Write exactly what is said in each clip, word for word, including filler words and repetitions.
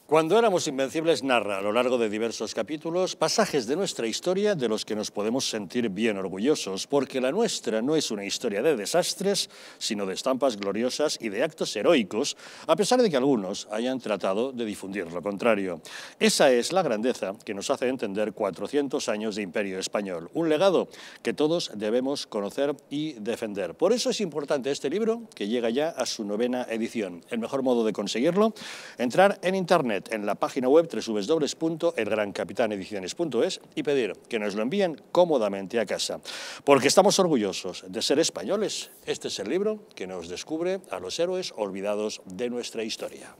Cuando éramos invencibles narra a lo largo de diversos capítulos pasajes de nuestra historia de los que nos podemos sentir bien orgullosos, porque la nuestra no es una historia de desastres, sino de estampas gloriosas y de actos heroicos, a pesar de que algunos hayan tratado de difundir lo contrario. Esa es la grandeza que nos hace entender cuatrocientos años de imperio español, un legado que todos debemos conocer y defender. Por eso es importante este libro, que llega ya a su novena edición. El mejor modo de conseguirlo, entrar en internet, en la página web doble u doble u doble u punto el gran capitán ediciones punto es y pedir que nos lo envíen cómodamente a casa. Porque estamos orgullosos de ser españoles. Este es el libro que nos descubre a los héroes olvidados de nuestra historia.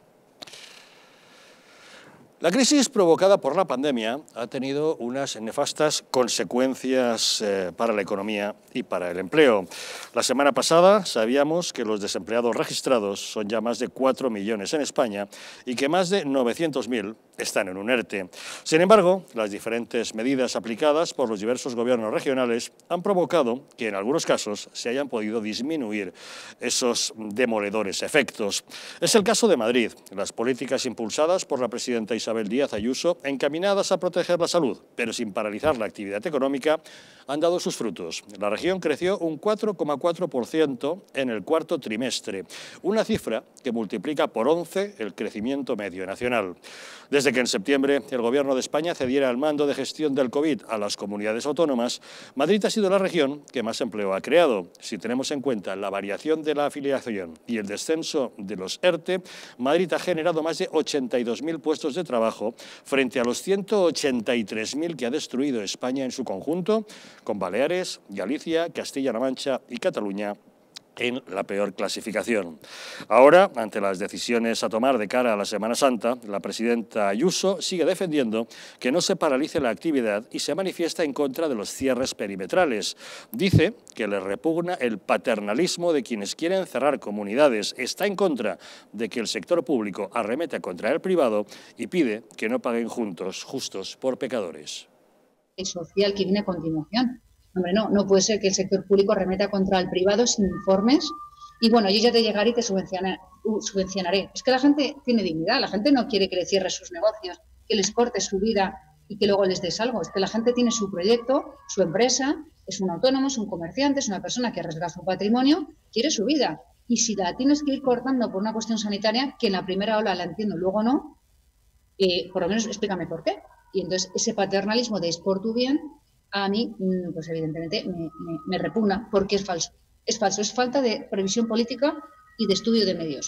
La crisis provocada por la pandemia ha tenido unas nefastas consecuencias eh, para la economía y para el empleo. La semana pasada sabíamos que los desempleados registrados son ya más de cuatro millones en España y que más de novecientos mil están en un ERTE. Sin embargo, las diferentes medidas aplicadas por los diversos gobiernos regionales han provocado que en algunos casos se hayan podido disminuir esos demoledores efectos. Es el caso de Madrid. Las políticas impulsadas por la presidenta Isabel Isabel Díaz Ayuso, encaminadas a proteger la salud, pero sin paralizar la actividad económica, han dado sus frutos. La región creció un cuatro coma cuatro por ciento en el cuarto trimestre, una cifra que multiplica por once el crecimiento medio nacional. Desde que en septiembre el Gobierno de España cediera el mando de gestión del COVID a las comunidades autónomas, Madrid ha sido la región que más empleo ha creado. Si tenemos en cuenta la variación de la afiliación y el descenso de los ERTE, Madrid ha generado más de ochenta y dos mil puestos de trabajo trabajo frente a los ciento ochenta y tres mil que ha destruido España en su conjunto, con Baleares, Galicia, Castilla-La Mancha y Cataluña en la peor clasificación. Ahora, ante las decisiones a tomar de cara a la Semana Santa, la presidenta Ayuso sigue defendiendo que no se paralice la actividad y se manifiesta en contra de los cierres perimetrales. Dice que le repugna el paternalismo de quienes quieren cerrar comunidades, está en contra de que el sector público arremeta contra el privado y pide que no paguen juntos, justos por pecadores. El social que viene a continuación. Hombre, no, no puede ser que el sector público arremeta contra el privado sin informes y, bueno, yo ya te llegaré y te subvencionaré. Uh, subvencionaré. Es que la gente tiene dignidad, la gente no quiere que le cierres sus negocios, que les cortes su vida y que luego les des algo. Es que la gente tiene su proyecto, su empresa, es un autónomo, es un comerciante, es una persona que arriesga su patrimonio, quiere su vida. Y si la tienes que ir cortando por una cuestión sanitaria, que en la primera ola la entiendo, luego no, eh, por lo menos explícame por qué. Y entonces ese paternalismo de es por tu bien, a mí, pues evidentemente, me, me, me repugna, porque es falso. Es falso, es falta de previsión política y de estudio de medios.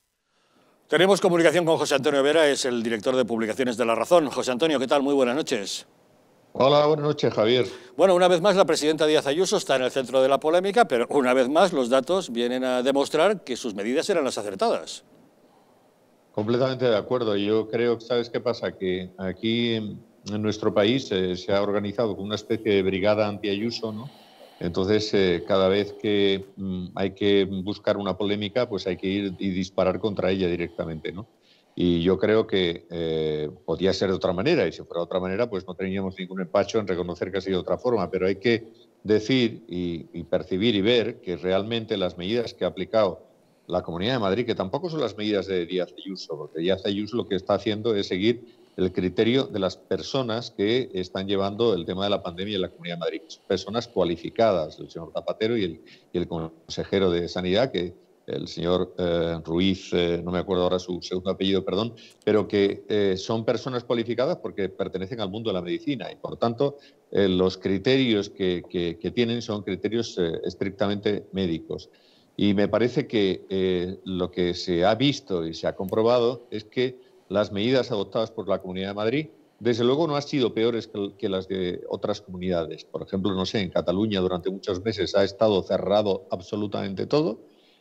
Tenemos comunicación con José Antonio Vera, es el director de publicaciones de La Razón. José Antonio, ¿qué tal? Muy buenas noches. Hola, buenas noches, Javier. Bueno, una vez más la presidenta Díaz Ayuso está en el centro de la polémica, pero una vez más los datos vienen a demostrar que sus medidas eran las acertadas. Completamente de acuerdo. Yo creo, ¿sabes qué pasa? Que aquí en nuestro país eh, se ha organizado como una especie de brigada anti-Ayuso, ¿no? Entonces, eh, cada vez que mm, hay que buscar una polémica, pues hay que ir y disparar contra ella directamente, ¿no? Y yo creo que eh, podía ser de otra manera, y si fuera de otra manera, pues no teníamos ningún empacho en reconocer que ha sido de otra forma, pero hay que decir y, y percibir y ver que realmente las medidas que ha aplicado la Comunidad de Madrid, que tampoco son las medidas de Díaz Ayuso, porque Díaz Ayuso lo que está haciendo es seguir el criterio de las personas que están llevando el tema de la pandemia en la Comunidad de Madrid. Son personas cualificadas, el señor Zapatero y el, y el consejero de Sanidad, que el señor eh, Ruiz, eh, no me acuerdo ahora su segundo apellido, perdón, pero que eh, son personas cualificadas porque pertenecen al mundo de la medicina y, por tanto, eh, los criterios que, que, que tienen son criterios eh, estrictamente médicos. Y me parece que eh, lo que se ha visto y se ha comprobado es que las medidas adoptadas por la Comunidad de Madrid, desde luego, no han sido peores que, que las de otras comunidades. Por ejemplo, no sé, en Cataluña durante muchos meses ha estado cerrado absolutamente todo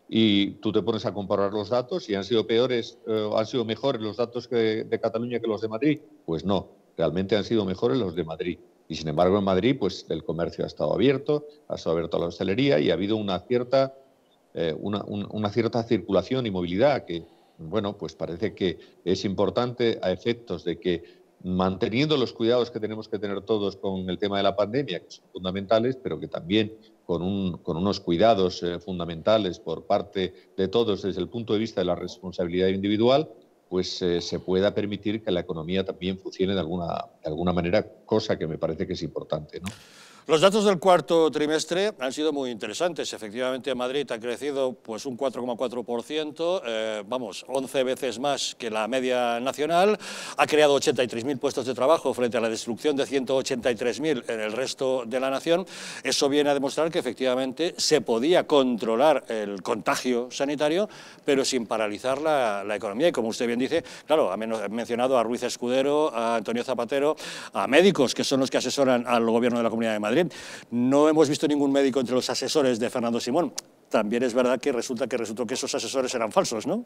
y tú te pones a comparar los datos y han sido peores, eh, han sido mejores los datos que, de Cataluña que los de Madrid. Pues no, realmente han sido mejores los de Madrid. Y sin embargo, en Madrid, pues el comercio ha estado abierto, ha estado abierto la hostelería y ha habido una cierta, eh, una, un, una cierta circulación y movilidad que, bueno, pues parece que es importante a efectos de que, manteniendo los cuidados que tenemos que tener todos con el tema de la pandemia, que son fundamentales, pero que también con, un, con unos cuidados eh, fundamentales por parte de todos desde el punto de vista de la responsabilidad individual, pues eh, se pueda permitir que la economía también funcione de alguna, de alguna manera, cosa que me parece que es importante, ¿no? Los datos del cuarto trimestre han sido muy interesantes. Efectivamente, Madrid ha crecido pues, un cuatro coma cuatro por ciento, eh, vamos, once veces más que la media nacional. Ha creado ochenta y tres mil puestos de trabajo frente a la destrucción de ciento ochenta y tres mil en el resto de la nación. Eso viene a demostrar que efectivamente se podía controlar el contagio sanitario, pero sin paralizar la, la economía. Y como usted bien dice, claro, ha mencionado a Ruiz Escudero, a Antonio Zapatero, a médicos que son los que asesoran al gobierno de la Comunidad de Madrid. No hemos visto ningún médico entre los asesores de Fernando Simón. También es verdad que resulta que resultó que esos asesores eran falsos, ¿no?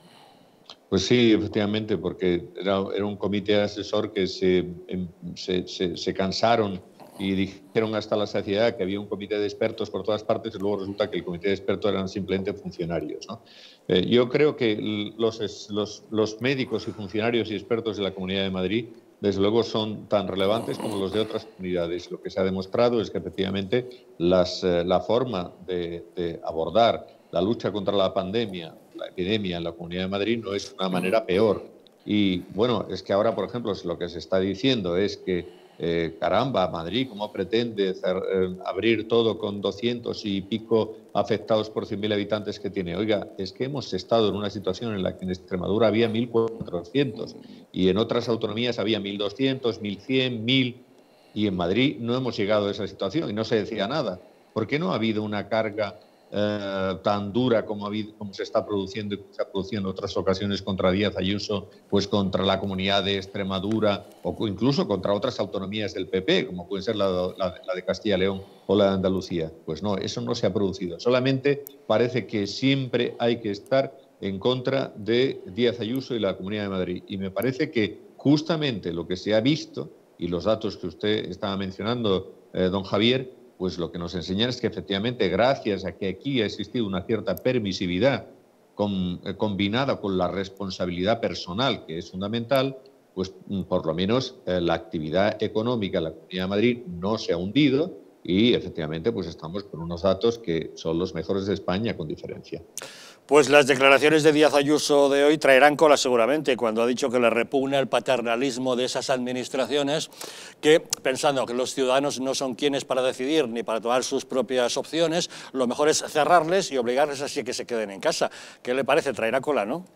Pues sí, efectivamente, porque era, era un comité asesor que se, se, se, se cansaron y dijeron hasta la saciedad que había un comité de expertos por todas partes y luego resulta que el comité de expertos eran simplemente funcionarios, ¿no? Eh, yo creo que los, los, los médicos y funcionarios y expertos de la Comunidad de Madrid desde luego son tan relevantes como los de otras comunidades. Lo que se ha demostrado es que efectivamente las, eh, la forma de, de abordar la lucha contra la pandemia, la epidemia en la Comunidad de Madrid no es una manera peor. Y bueno, es que ahora, por ejemplo, lo que se está diciendo es que Eh, caramba, Madrid, ¿cómo pretende hacer, eh, abrir todo con doscientos y pico afectados por cien mil habitantes que tiene? Oiga, es que hemos estado en una situación en la que en Extremadura había mil cuatrocientos y en otras autonomías había mil doscientos, mil cien, mil, y en Madrid no hemos llegado a esa situación y no se decía nada. ¿Por qué no ha habido una carga Eh, tan dura como, ha habido, como se está produciendo y se ha producido en otras ocasiones contra Díaz Ayuso, pues contra la comunidad de Extremadura o incluso contra otras autonomías del P P, como puede ser la, la, la de Castilla y León o la de Andalucía? Pues no, eso no se ha producido. Solamente parece que siempre hay que estar en contra de Díaz Ayuso y la Comunidad de Madrid. Y me parece que justamente lo que se ha visto, y los datos que usted estaba mencionando, eh, don Javier, pues lo que nos enseñan es que efectivamente, gracias a que aquí ha existido una cierta permisividad con, eh, combinada con la responsabilidad personal, que es fundamental, pues por lo menos eh, la actividad económica en la Comunidad de Madrid no se ha hundido y efectivamente pues estamos con unos datos que son los mejores de España con diferencia. Pues las declaraciones de Díaz Ayuso de hoy traerán cola seguramente, cuando ha dicho que le repugna el paternalismo de esas administraciones que, pensando que los ciudadanos no son quienes para decidir ni para tomar sus propias opciones, lo mejor es cerrarles y obligarles así a que se queden en casa. ¿Qué le parece? Traerá cola, ¿no?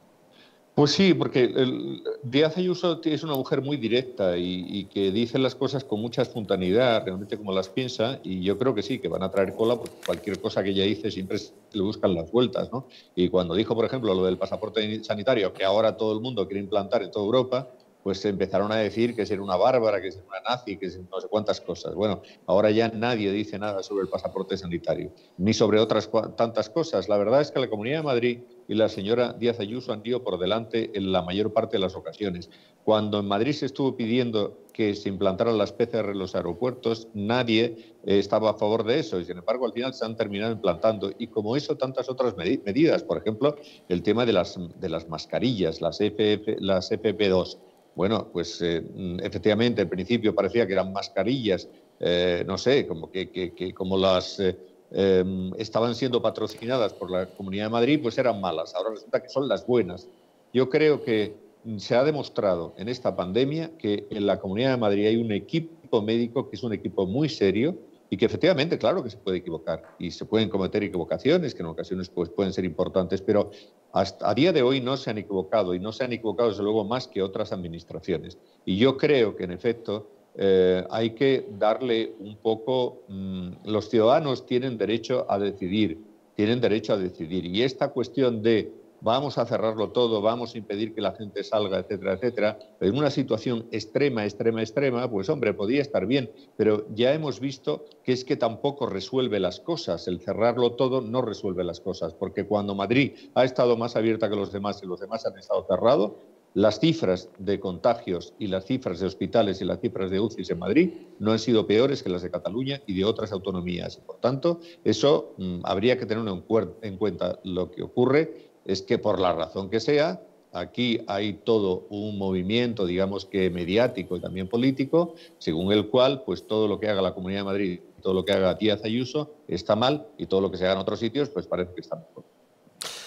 Pues sí, porque el, Díaz Ayuso es una mujer muy directa y, y que dice las cosas con mucha espontaneidad, realmente como las piensa, y yo creo que sí, que van a traer cola, porque cualquier cosa que ella dice siempre le buscan las vueltas, ¿no? Y cuando dijo, por ejemplo, lo del pasaporte sanitario, que ahora todo el mundo quiere implantar en toda Europa, pues empezaron a decir que es una bárbara, que es una nazi, que es no sé cuántas cosas. Bueno, ahora ya nadie dice nada sobre el pasaporte sanitario, ni sobre otras tantas cosas. La verdad es que la Comunidad de Madrid y la señora Díaz Ayuso han ido por delante en la mayor parte de las ocasiones. Cuando en Madrid se estuvo pidiendo que se implantaran las P C R en los aeropuertos, nadie eh, estaba a favor de eso y, sin embargo, al final se han terminado implantando. Y como eso, tantas otras med medidas. Por ejemplo, el tema de las, de las mascarillas, las, F F, las F P dos. Bueno, pues eh, efectivamente, al principio parecía que eran mascarillas, eh, no sé, como que, que, que como las eh, eh, estaban siendo patrocinadas por la Comunidad de Madrid, pues eran malas. Ahora resulta que son las buenas. Yo creo que se ha demostrado en esta pandemia que en la Comunidad de Madrid hay un equipo médico que es un equipo muy serio y que efectivamente, claro que se puede equivocar y se pueden cometer equivocaciones que en ocasiones pues, pueden ser importantes, pero hasta a día de hoy no se han equivocado y no se han equivocado desde luego más que otras administraciones. Y yo creo que en efecto eh, hay que darle un poco, mmm, los ciudadanos tienen derecho a decidir, tienen derecho a decidir y esta cuestión de vamos a cerrarlo todo, vamos a impedir que la gente salga, etcétera, etcétera, en una situación extrema, extrema, extrema, pues hombre, podría estar bien, pero ya hemos visto que es que tampoco resuelve las cosas, el cerrarlo todo no resuelve las cosas, porque cuando Madrid ha estado más abierta que los demás y los demás han estado cerrados, las cifras de contagios y las cifras de hospitales y las cifras de U C Is en Madrid no han sido peores que las de Cataluña y de otras autonomías. Por tanto, eso mmm, habría que tener en, en cuenta. Lo que ocurre es que por la razón que sea, aquí hay todo un movimiento, digamos que mediático y también político, según el cual pues todo lo que haga la Comunidad de Madrid, todo lo que haga Díaz Ayuso está mal y todo lo que se haga en otros sitios pues parece que está mejor.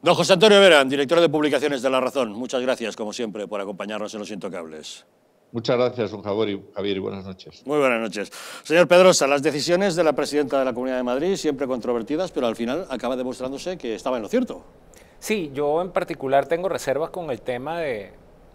Don José Antonio Vera, director de publicaciones de La Razón, muchas gracias, como siempre, por acompañarnos en Los Intocables. Muchas gracias, don Javier, y buenas noches. Muy buenas noches. Señor Pedrosa, las decisiones de la presidenta de la Comunidad de Madrid, siempre controvertidas, pero al final acaba demostrándose que estaba en lo cierto. Sí, yo en particular tengo reservas con el tema de,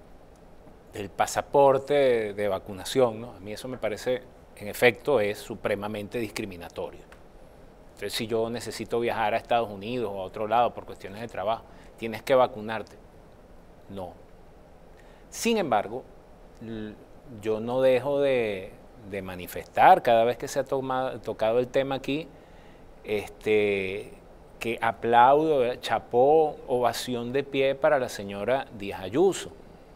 del pasaporte de, de vacunación, ¿no? A mí eso me parece, en efecto, es supremamente discriminatorio. Entonces, si yo necesito viajar a Estados Unidos o a otro lado por cuestiones de trabajo, tienes que vacunarte. No. Sin embargo, yo no dejo de, de manifestar cada vez que se ha tomado, tocado el tema aquí, este, que aplaudo, chapó, ovación de pie para la señora Díaz Ayuso.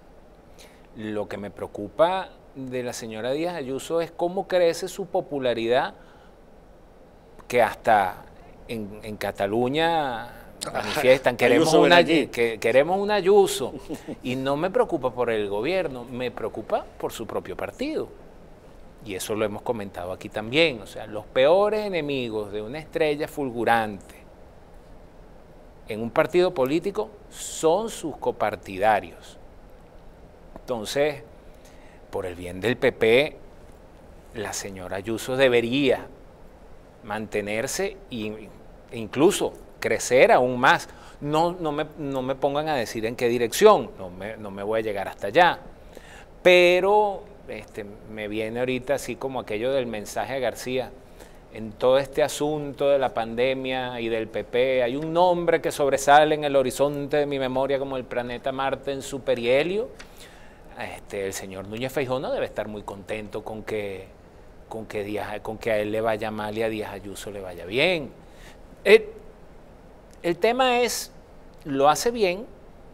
Lo que me preocupa de la señora Díaz Ayuso es cómo crece su popularidad, que hasta en, en Cataluña manifiestan, queremos una, que, queremos una Ayuso, y no me preocupa por el gobierno, me preocupa por su propio partido. Y eso lo hemos comentado aquí también, o sea, los peores enemigos de una estrella fulgurante en un partido político son sus copartidarios. Entonces, por el bien del P P, la señora Ayuso debería mantenerse e incluso crecer aún más. No, no, me, no me pongan a decir en qué dirección, no me, no me voy a llegar hasta allá. Pero este, me viene ahorita así como aquello del mensaje a García. En todo este asunto de la pandemia y del P P hay un nombre que sobresale en el horizonte de mi memoria como el planeta Marte en su perihelio. Este, el señor Núñez Feijóo no debe estar muy contento con que, con, que Díaz, con que a él le vaya mal y a Díaz Ayuso le vaya bien. El, el tema es, lo hace bien,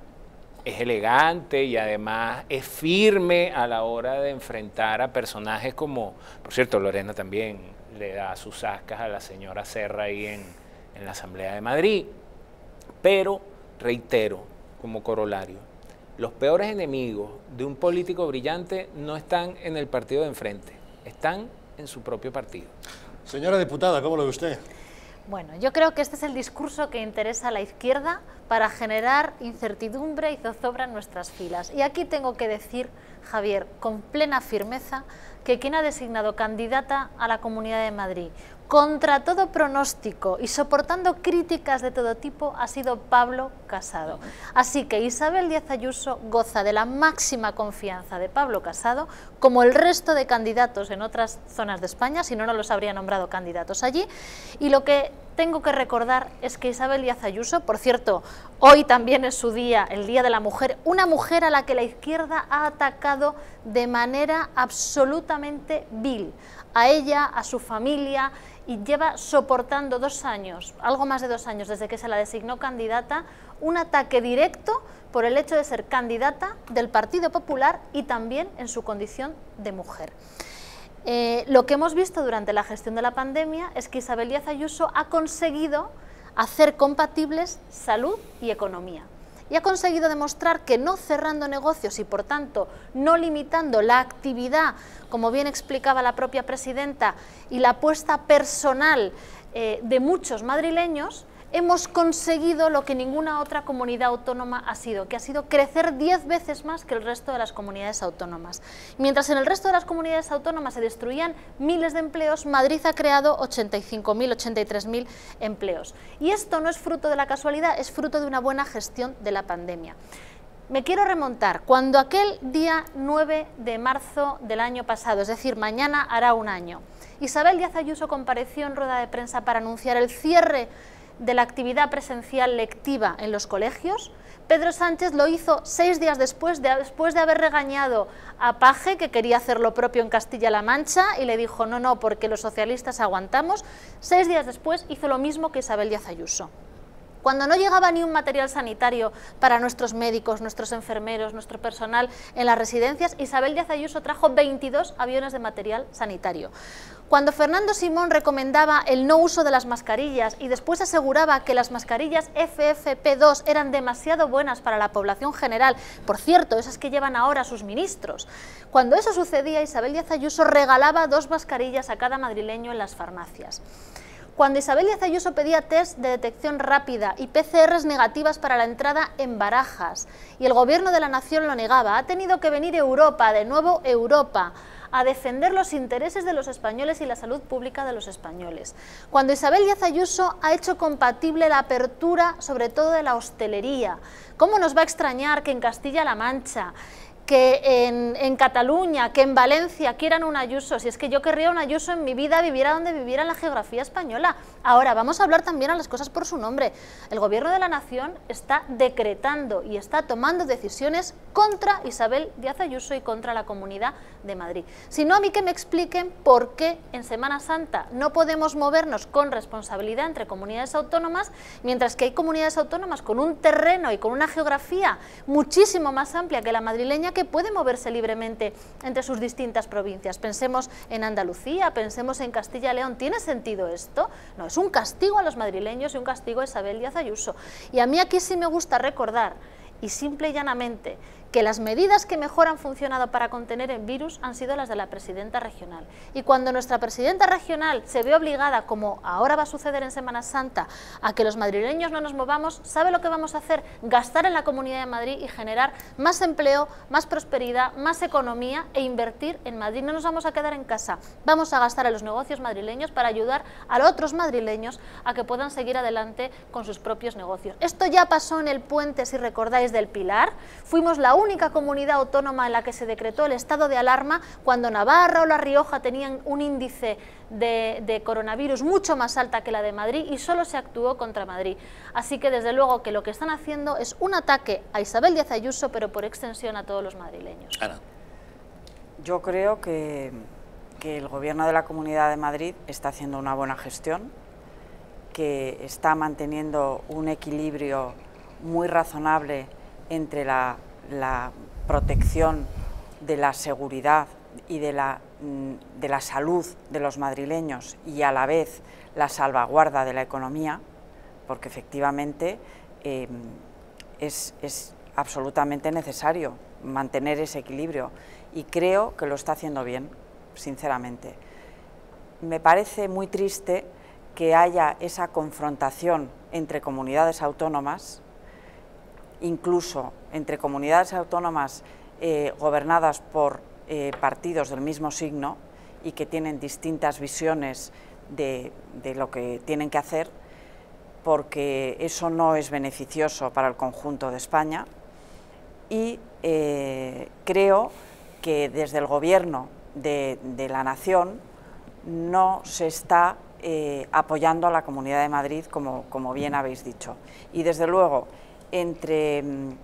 es elegante y además es firme a la hora de enfrentar a personajes como, por cierto, Lorena también le da sus ascas a la señora Serra ahí en, en la Asamblea de Madrid. Pero, reitero, como corolario, los peores enemigos de un político brillante no están en el partido de enfrente, están en su propio partido. Señora diputada, ¿cómo lo ve usted? Bueno, yo creo que este es el discurso que interesa a la izquierda para generar incertidumbre y zozobra en nuestras filas. Y aquí tengo que decir, Javier, con plena firmeza, que quien ha designado candidata a la Comunidad de Madrid, contra todo pronóstico y soportando críticas de todo tipo, ha sido Pablo Casado. Así que Isabel Díaz Ayuso goza de la máxima confianza de Pablo Casado, como el resto de candidatos en otras zonas de España, si no, no los habría nombrado candidatos allí. Y lo que tengo que recordar es que Isabel Díaz Ayuso, por cierto, hoy también es su día, el Día de la Mujer, una mujer a la que la izquierda ha atacado de manera absolutamente vil, a ella, a su familia, y lleva soportando dos años, algo más de dos años desde que se la designó candidata, un ataque directo por el hecho de ser candidata del Partido Popular y también en su condición de mujer. Eh, lo que hemos visto durante la gestión de la pandemia es que Isabel Díaz Ayuso ha conseguido hacer compatibles salud y economía. Y ha conseguido demostrar que no cerrando negocios y, por tanto, no limitando la actividad, como bien explicaba la propia presidenta, y la apuesta personal eh, de muchos madrileños, hemos conseguido lo que ninguna otra comunidad autónoma ha sido, que ha sido crecer diez veces más que el resto de las comunidades autónomas. Mientras en el resto de las comunidades autónomas se destruían miles de empleos, Madrid ha creado ochenta y cinco mil, ochenta y tres mil empleos. Y esto no es fruto de la casualidad, es fruto de una buena gestión de la pandemia. Me quiero remontar, cuando aquel día nueve de marzo del año pasado, es decir, mañana hará un año, Isabel Díaz Ayuso compareció en rueda de prensa para anunciar el cierre de la actividad presencial lectiva en los colegios. Pedro Sánchez lo hizo seis días después de, después de haber regañado a Paje, que quería hacer lo propio en Castilla-La Mancha, y le dijo no, no, porque los socialistas aguantamos. Seis días después hizo lo mismo que Isabel Díaz Ayuso. Cuando no llegaba ni un material sanitario para nuestros médicos, nuestros enfermeros, nuestro personal en las residencias, Isabel Díaz Ayuso trajo veintidós aviones de material sanitario. Cuando Fernando Simón recomendaba el no uso de las mascarillas y después aseguraba que las mascarillas F F P dos eran demasiado buenas para la población general, por cierto, esas que llevan ahora sus ministros, cuando eso sucedía, Isabel Díaz Ayuso regalaba dos mascarillas a cada madrileño en las farmacias. Cuando Isabel Díaz Ayuso pedía test de detección rápida y P C Rs negativas para la entrada en Barajas y el Gobierno de la Nación lo negaba, ha tenido que venir Europa, de nuevo Europa, a defender los intereses de los españoles y la salud pública de los españoles. Cuando Isabel Díaz Ayuso ha hecho compatible la apertura, sobre todo de la hostelería, ¿cómo nos va a extrañar que en Castilla-La Mancha, que en, en Cataluña, que en Valencia quieran un Ayuso? Si es que yo querría un Ayuso en mi vida, viviera donde viviera en la geografía española. Ahora, vamos a hablar también a las cosas por su nombre. El Gobierno de la Nación está decretando y está tomando decisiones contra Isabel Díaz Ayuso y contra la Comunidad de Madrid. Si no, a mí que me expliquen por qué en Semana Santa no podemos movernos con responsabilidad entre comunidades autónomas, mientras que hay comunidades autónomas con un terreno y con una geografía muchísimo más amplia que la madrileña, que puede moverse libremente entre sus distintas provincias. Pensemos en Andalucía, pensemos en Castilla y León. ¿Tiene sentido esto? No, es un castigo a los madrileños y un castigo a Isabel Díaz Ayuso. Y a mí aquí sí me gusta recordar, y simple y llanamente, que las medidas que mejor han funcionado para contener el virus han sido las de la presidenta regional. Y cuando nuestra presidenta regional se ve obligada, como ahora va a suceder en Semana Santa, a que los madrileños no nos movamos, ¿sabe lo que vamos a hacer? Gastar en la Comunidad de Madrid y generar más empleo, más prosperidad, más economía e invertir en Madrid. No nos vamos a quedar en casa, vamos a gastar en los negocios madrileños para ayudar a los otros madrileños a que puedan seguir adelante con sus propios negocios. Esto ya pasó en el puente, si recordáis, del Pilar. Fuimos la única comunidad autónoma en la que se decretó el estado de alarma cuando Navarra o La Rioja tenían un índice de, de coronavirus mucho más alta que la de Madrid, y solo se actuó contra Madrid. Así que desde luego que lo que están haciendo es un ataque a Isabel Díaz Ayuso, pero por extensión a todos los madrileños. Ana. Yo creo que, que el Gobierno de la Comunidad de Madrid está haciendo una buena gestión, que está manteniendo un equilibrio muy razonable entre la la protección de la seguridad y de la, de la salud de los madrileños y a la vez la salvaguarda de la economía, porque efectivamente eh, es, es absolutamente necesario mantener ese equilibrio, y creo que lo está haciendo bien, sinceramente. Me parece muy triste que haya esa confrontación entre comunidades autónomas, incluso entre comunidades autónomas eh, gobernadas por eh, partidos del mismo signo y que tienen distintas visiones de, de lo que tienen que hacer, porque eso no es beneficioso para el conjunto de España. Y eh, creo que desde el Gobierno de, de la Nación no se está eh, apoyando a la Comunidad de Madrid, como, como bien habéis dicho. Y desde luego, Entre,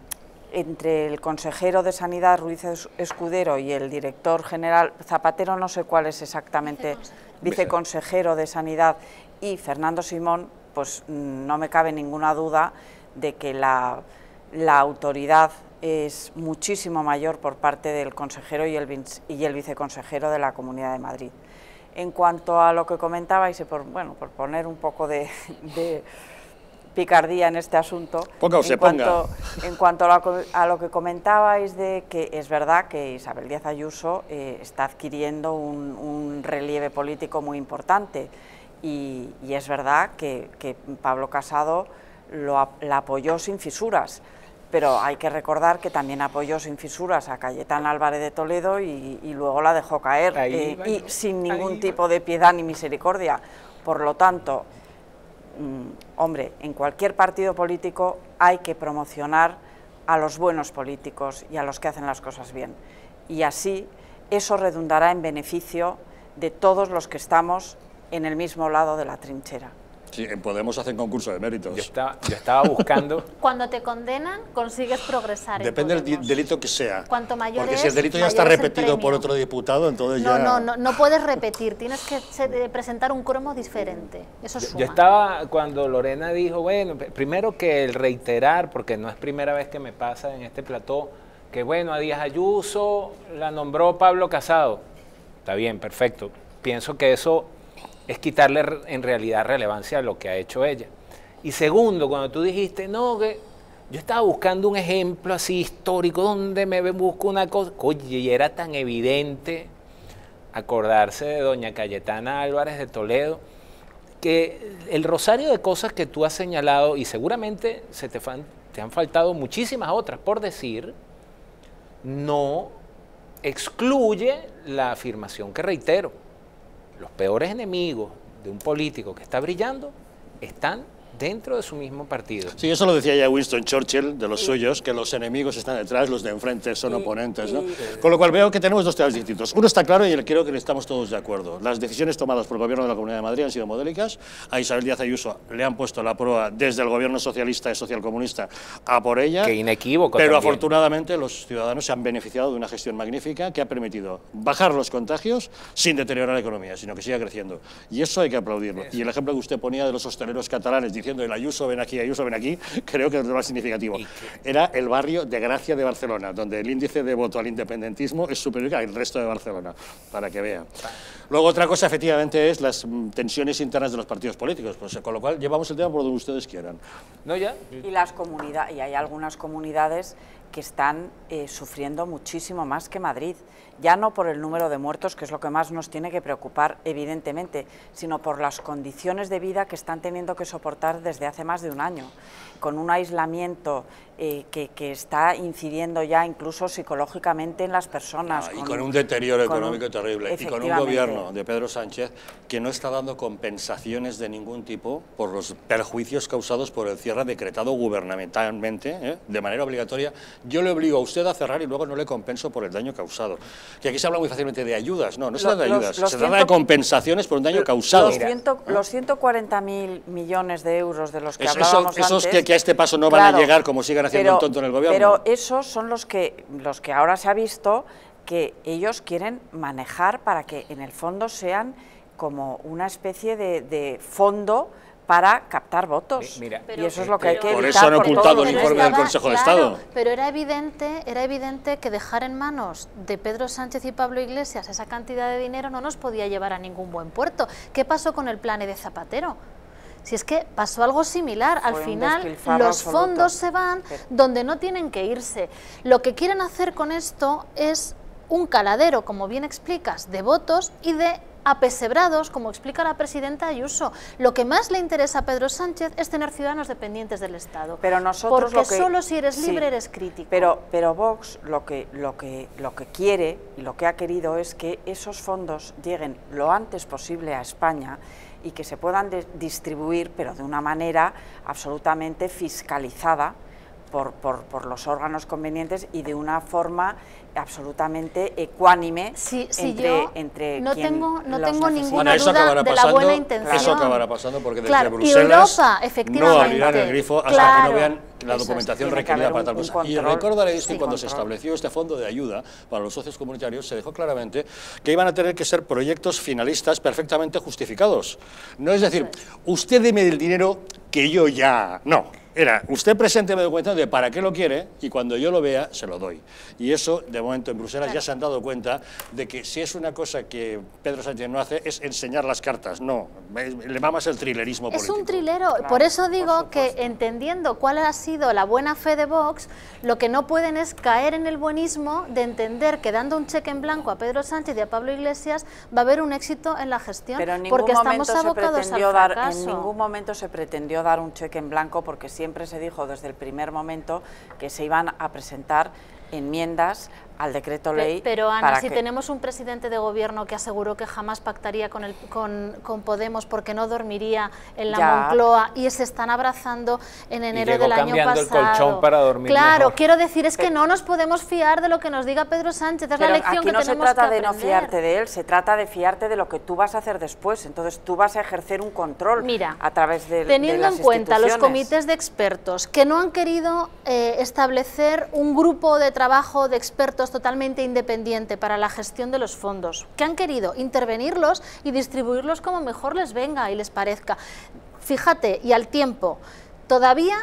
entre el consejero de Sanidad, Ruiz Escudero, y el director general, Zapatero no sé cuál es exactamente, viceconsejero de Sanidad, y Fernando Simón, pues no me cabe ninguna duda de que la, la autoridad es muchísimo mayor por parte del consejero y el, y el viceconsejero de la Comunidad de Madrid. En cuanto a lo que comentabais, y por, bueno, por poner un poco de... de picardía en este asunto, ponga o se en cuanto, ponga. en cuanto a lo, a lo que comentabais de que es verdad que Isabel Díaz Ayuso eh, está adquiriendo un, un relieve político muy importante, y, y es verdad que, que Pablo Casado lo, la apoyó sin fisuras, pero hay que recordar que también apoyó sin fisuras a Cayetana Álvarez de Toledo y, y luego la dejó caer eh, y sin ningún tipo de piedad ni misericordia. Por lo tanto, hombre, en cualquier partido político hay que promocionar a los buenos políticos y a los que hacen las cosas bien, y así eso redundará en beneficio de todos los que estamos en el mismo lado de la trinchera. Sí, en Podemos hacen concurso de méritos. Yo estaba, yo estaba buscando... Cuando te condenan, consigues progresar. Depende del delito que sea. Cuanto mayor Porque es, si el delito ya está mayor es el repetido por premio. otro diputado, entonces no, ya... No, no, no puedes repetir, tienes que ser, presentar un cromo diferente. Eso Yo, suma. yo estaba, cuando Lorena dijo, bueno, primero que el reiterar, porque no es primera vez que me pasa en este plató, que bueno, a Díaz Ayuso la nombró Pablo Casado. Está bien, perfecto. Pienso que eso es quitarle en realidad relevancia a lo que ha hecho ella. Y segundo, cuando tú dijiste, no, que yo estaba buscando un ejemplo así histórico, donde me busco una cosa, oye, y era tan evidente acordarse de doña Cayetana Álvarez de Toledo, que el rosario de cosas que tú has señalado, y seguramente se te, fan, te han faltado muchísimas otras por decir, no excluye la afirmación que reitero. Los peores enemigos de un político que está brillando están dentro de su mismo partido. Sí, eso lo decía ya Winston Churchill, de los y, suyos, que los enemigos están detrás, los de enfrente son y, oponentes, ¿no? Y, Con lo cual veo que tenemos dos temas distintos. Uno está claro y creo que estamos todos de acuerdo. Las decisiones tomadas por el Gobierno de la Comunidad de Madrid han sido modélicas. A Isabel Díaz Ayuso le han puesto la prueba desde el Gobierno socialista y socialcomunista a por ella. Que inequívoco Pero también. Afortunadamente los ciudadanos se han beneficiado de una gestión magnífica que ha permitido bajar los contagios sin deteriorar la economía, sino que siga creciendo. Y eso hay que aplaudirlo. Eso. Y el ejemplo que usted ponía de los hosteleros catalanes diciendo el Ayuso ven aquí, Ayuso ven aquí, creo que es lo más significativo. Era el barrio de Gracia de Barcelona, donde el índice de voto al independentismo es superior al resto de Barcelona, para que vean. Luego otra cosa efectivamente es las tensiones internas de los partidos políticos, pues, con lo cual llevamos el tema por donde ustedes quieran. No, ya. Y las comunidades, y hay algunas comunidades que están eh, sufriendo muchísimo más que Madrid, ya no por el número de muertos, que es lo que más nos tiene que preocupar, evidentemente, sino por las condiciones de vida que están teniendo que soportar desde hace más de un año, con un aislamiento eh, que, que está incidiendo ya incluso psicológicamente en las personas. Ah, y con, con un deterioro con económico un, terrible, y con un gobierno de Pedro Sánchez que no está dando compensaciones de ningún tipo por los perjuicios causados por el cierre decretado gubernamentalmente, ¿eh? de manera obligatoria. Yo le obligo a usted a cerrar y luego no le compenso por el daño causado. Que aquí se habla muy fácilmente de ayudas, no, no se trata de ayudas, los, los se trata de compensaciones por un daño causado. Los, ciento, ¿eh? los ciento cuarenta mil millones de euros de los que es, hablábamos eso, esos antes, que, que a este paso no claro, van a llegar como sigan haciendo pero, el tonto en el gobierno. Pero esos son los que, los que ahora se ha visto que ellos quieren manejar para que en el fondo sean como una especie de, de fondo para captar votos. Mira, pero, y eso es lo que hay que evitar. Por eso han ocultado el informe estaba, del Consejo de claro, Estado. Pero era evidente, era evidente que dejar en manos de Pedro Sánchez y Pablo Iglesias esa cantidad de dinero no nos podía llevar a ningún buen puerto. ¿Qué pasó con el plan de Zapatero? Si es que pasó algo similar, al final los fondos se van donde no tienen que irse. Lo que quieren hacer con esto es un caladero, como bien explicas, de votos y de apesebrados, como explica la presidenta Ayuso. Lo que más le interesa a Pedro Sánchez es tener ciudadanos dependientes del Estado. Pero nosotros porque lo que, solo si eres libre sí, eres crítico. Pero, pero Vox lo que, lo, que, lo que quiere y lo que ha querido es que esos fondos lleguen lo antes posible a España y que se puedan distribuir, pero de una manera absolutamente fiscalizada por, por, por los órganos convenientes y de una forma absolutamente ecuánime sí, sí, entre, yo entre no quien tengo, no los tengo necesita. ninguna bueno, duda de pasando, la buena intención. Eso acabará pasando porque desde claro, Bruselas y Europa, efectivamente, no abrirán el grifo hasta claro, que no vean la documentación requerida para tal cosa. Y recordaréis que sí, cuando control. se estableció este fondo de ayuda para los socios comunitarios se dejó claramente que iban a tener que ser proyectos finalistas perfectamente justificados. No es decir, usted deme el dinero que yo ya... No. Era, usted presente me documentación de para qué lo quiere y cuando yo lo vea, se lo doy. Y eso, de momento, en Bruselas ya se han dado cuenta de que si es una cosa que Pedro Sánchez no hace, es enseñar las cartas. No, le va más el trilerismo político. Es un trilero. Claro, por eso digo por que, entendiendo cuál ha sido la buena fe de Vox, lo que no pueden es caer en el buenismo de entender que dando un cheque en blanco a Pedro Sánchez y a Pablo Iglesias va a haber un éxito en la gestión, Pero en ningún porque estamos momento abocados se al pretendió dar, fracaso. En ningún momento se pretendió dar un cheque en blanco porque siempre se dijo desde el primer momento que se iban a presentar enmiendas al decreto ley. Pero Ana, para si que... tenemos un presidente de gobierno que aseguró que jamás pactaría con, el, con, con Podemos porque no dormiría en la ya. Moncloa y se están abrazando en enero del año pasado. El colchón para dormir claro, mejor. quiero decir, es pero, que no nos podemos fiar de lo que nos diga Pedro Sánchez, es la lección aquí que no tenemos se trata que de no aprender. fiarte de él, se trata de fiarte de lo que tú vas a hacer después, entonces tú vas a ejercer un control Mira, a través de, teniendo de las en cuenta los instituciones. comités de expertos que no han querido eh, establecer un grupo de trabajo de expertos totalmente independiente para la gestión de los fondos, que han querido intervenirlos y distribuirlos como mejor les venga y les parezca. Fíjate, y al tiempo, todavía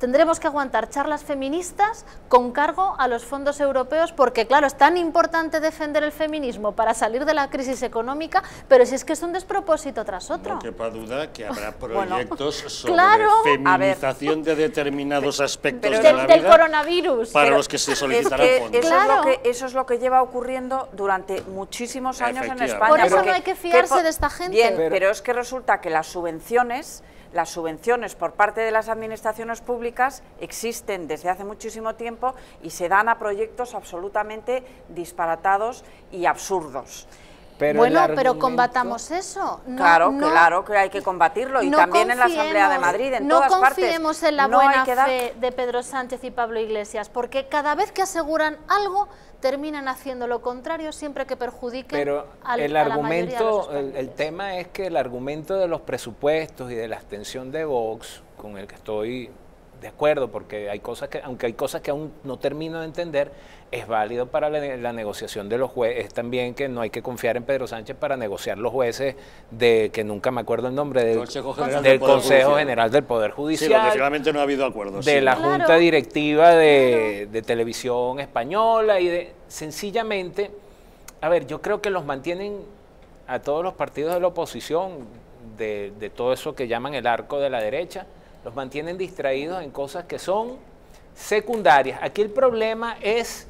tendremos que aguantar charlas feministas con cargo a los fondos europeos, porque claro, es tan importante defender el feminismo para salir de la crisis económica, pero si es que es un despropósito tras otro. No quepa duda que habrá proyectos bueno, sobre claro, feminización de determinados aspectos pero, de del, la del vida coronavirus. para pero los que se solicitarán es que fondos. Eso, claro. es lo que, eso es lo que lleva ocurriendo durante muchísimos años en España. Por eso porque, no hay que fiarse que, de esta gente. Bien, pero, pero es que resulta que las subvenciones, las subvenciones por parte de las administraciones públicas existen desde hace muchísimo tiempo y se dan a proyectos absolutamente disparatados y absurdos. Pero bueno, argumento... pero combatamos eso. No, claro, no, claro que hay que combatirlo y no también en la Asamblea de Madrid, en no todas partes. No confiemos en la no buena hay que dar... fe de Pedro Sánchez y Pablo Iglesias, porque cada vez que aseguran algo terminan haciendo lo contrario siempre que perjudiquen Pero al, el a la mayoría de los argumento, el, el tema es que el argumento de los presupuestos y de la abstención de Vox, con el que estoy de acuerdo, porque hay cosas que, aunque hay cosas que aún no termino de entender, es válido para la, la negociación de los jueces. Es también que no hay que confiar en Pedro Sánchez para negociar los jueces de, que nunca me acuerdo el nombre, del Consejo General del del Poder Consejo Judicial. General del Poder Sí, Judicial. donde finalmente no ha habido acuerdos. De sí. la Claro. Junta Directiva de, de Televisión Española y de, sencillamente, a ver, yo creo que los mantienen a todos los partidos de la oposición, de, de todo eso que llaman el arco de la derecha, los mantienen distraídos en cosas que son secundarias. Aquí el problema es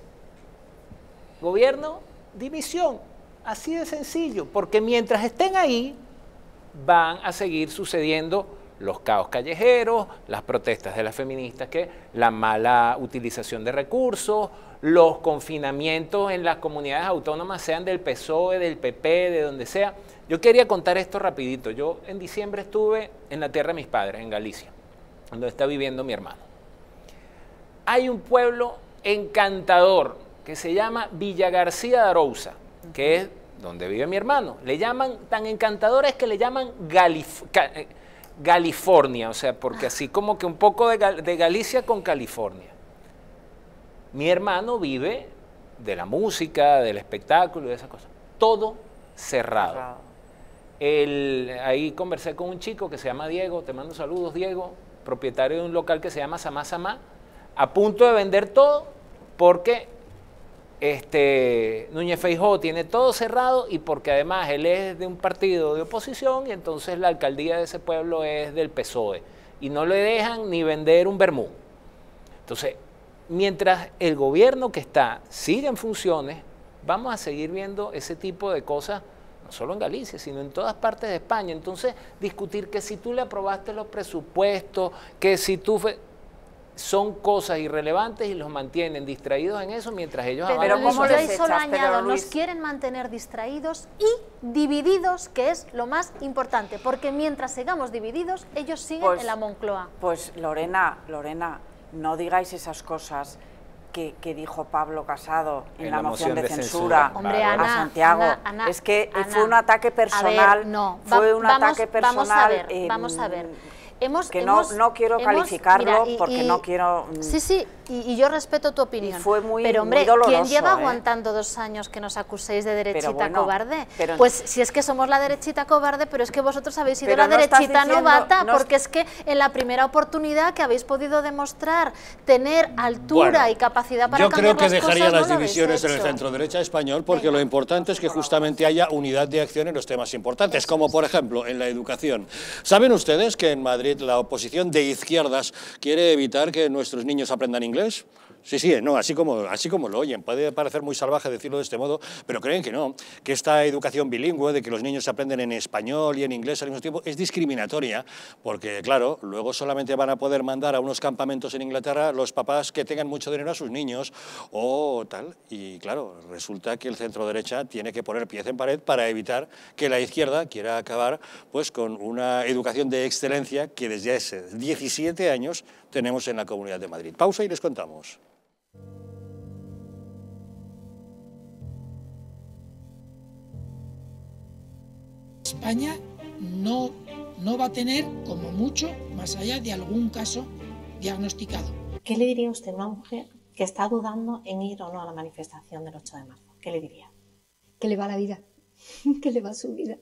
gobierno, dimisión, así de sencillo, porque mientras estén ahí van a seguir sucediendo los caos callejeros, las protestas de las feministas, que la mala utilización de recursos, los confinamientos en las comunidades autónomas, sean del P S O E, del P P, de donde sea. Yo quería contar esto rapidito. Yo en diciembre estuve en la tierra de mis padres, en Galicia, donde está viviendo mi hermano. Hay un pueblo encantador que se llama Villa García de Arousa, que es donde vive mi hermano. Le llaman, tan encantadores que le llaman Galif California, o sea, porque así como que un poco de, Gal de Galicia con California. Mi hermano vive de la música, del espectáculo y de esas cosas. Todo cerrado. cerrado. El, ahí conversé con un chico que se llama Diego, te mando saludos, Diego, propietario de un local que se llama Samá Samá, a punto de vender todo porque este, Núñez Feijóo tiene todo cerrado y porque además él es de un partido de oposición y entonces la alcaldía de ese pueblo es del P S O E y no le dejan ni vender un vermú. Entonces, mientras el gobierno que está sigue en funciones, vamos a seguir viendo ese tipo de cosas, no solo en Galicia, sino en todas partes de España. Entonces, discutir que si tú le aprobaste los presupuestos, que si tú... son cosas irrelevantes y los mantienen distraídos en eso mientras ellos pero Pero Luis, ¿cómo yo les ahí solo echas, añado, Pedro Luis? nos quieren mantener distraídos y divididos, que es lo más importante, porque mientras sigamos divididos, ellos siguen pues, en la Moncloa. Pues Lorena, Lorena, no digáis esas cosas que, que dijo Pablo Casado en, en la, la moción, moción de, de censura, censura Hombre, a Ana, Santiago. Ana, Ana, es que Ana, fue un ataque personal, ver, no, fue un vamos, ataque personal. Vamos a ver, eh, vamos a ver. Hemos, que hemos, no, no quiero hemos, calificarlo mira, y, porque y, no quiero... Sí, sí, y, y yo respeto tu opinión. Y fue muy, pero hombre, muy doloroso, ¿quién lleva ¿eh? aguantando dos años que nos acuséis de derechita bueno, cobarde? Pero, pues si es que somos la derechita cobarde, pero es que vosotros habéis sido la no derechita diciendo, novata, no, porque es que en la primera oportunidad que habéis podido demostrar tener altura bueno, y capacidad para yo cambiar creo que las dejaría cosas, las no divisiones en el hecho. centro derecha español porque Venga. Lo importante es que justamente haya unidad de acción en los temas importantes, como por ejemplo en la educación. ¿Saben ustedes que en Madrid la oposición de izquierdas quiere evitar que nuestros niños aprendan inglés? Sí, sí, no, así como, así como lo oyen. Puede parecer muy salvaje decirlo de este modo, pero creen que no, que esta educación bilingüe, de que los niños aprenden en español y en inglés al mismo tiempo, es discriminatoria, porque, claro, luego solamente van a poder mandar a unos campamentos en Inglaterra los papás que tengan mucho dinero a sus niños o tal. Y, claro, resulta que el centro-derecha tiene que poner pies en pared para evitar que la izquierda quiera acabar pues, con una educación de excelencia que desde hace diecisiete años tenemos en la Comunidad de Madrid. Pausa y les contamos. España no, no va a tener, como mucho, más allá de algún caso diagnosticado. ¿Qué le diría usted a una mujer que está dudando en ir o no a la manifestación del ocho de marzo? ¿Qué le diría? Que le va la vida, que le va su vida.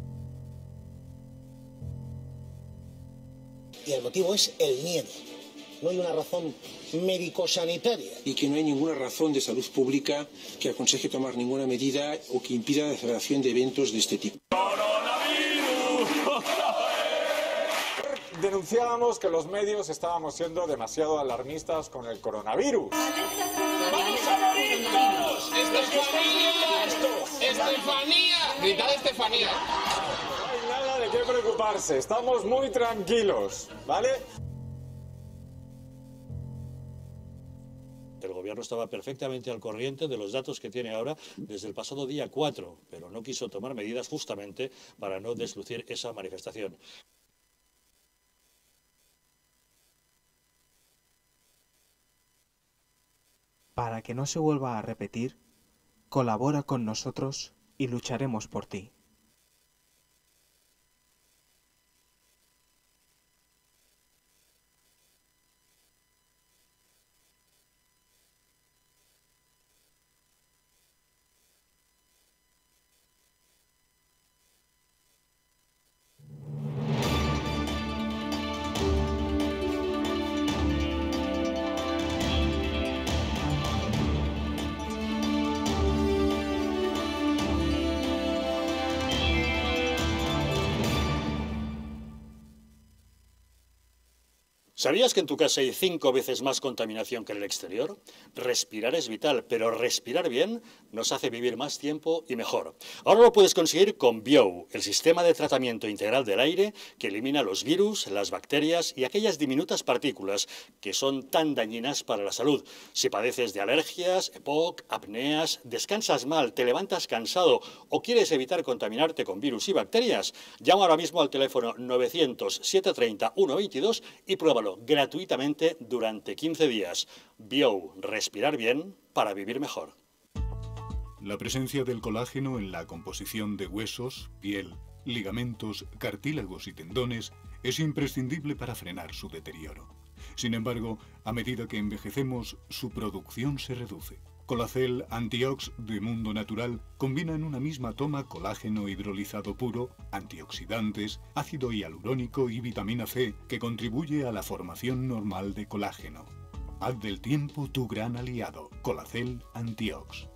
Y el motivo es el miedo. no hay una razón médico-sanitaria. Y que no hay ninguna razón de salud pública que aconseje tomar ninguna medida o que impida la celebración de eventos de este tipo. Denunciábamos que los medios estábamos siendo demasiado alarmistas con el coronavirus. ¡Vamos a morir todos! ¡Estefanía! ¡Estefanía! ¡Gritad Estefanía! No hay nada de qué preocuparse, estamos muy tranquilos, ¿vale? El gobierno estaba perfectamente al corriente de los datos que tiene ahora desde el pasado día cuatro, pero no quiso tomar medidas justamente para no deslucir esa manifestación. Para que no se vuelva a repetir, colabora con nosotros y lucharemos por ti. ¿Sabías que en tu casa hay cinco veces más contaminación que en el exterior? Respirar es vital, pero respirar bien nos hace vivir más tiempo y mejor. Ahora lo puedes conseguir con Biou, el sistema de tratamiento integral del aire que elimina los virus, las bacterias y aquellas diminutas partículas que son tan dañinas para la salud. Si padeces de alergias, E P O C, apneas, descansas mal, te levantas cansado o quieres evitar contaminarte con virus y bacterias, llama ahora mismo al teléfono novecientos, setecientos treinta, ciento veintidós y pruébalo gratuitamente durante quince días. Biou, respirar bien para vivir mejor. La presencia del colágeno en la composición de huesos, piel, ligamentos, cartílagos y tendones es imprescindible para frenar su deterioro. Sin embargo, a medida que envejecemos, su producción se reduce. Colacel Antiox de Mundo Natural combina en una misma toma colágeno hidrolizado puro, antioxidantes, ácido hialurónico y vitamina C que contribuye a la formación normal de colágeno. Haz del tiempo tu gran aliado. Colacel Antiox.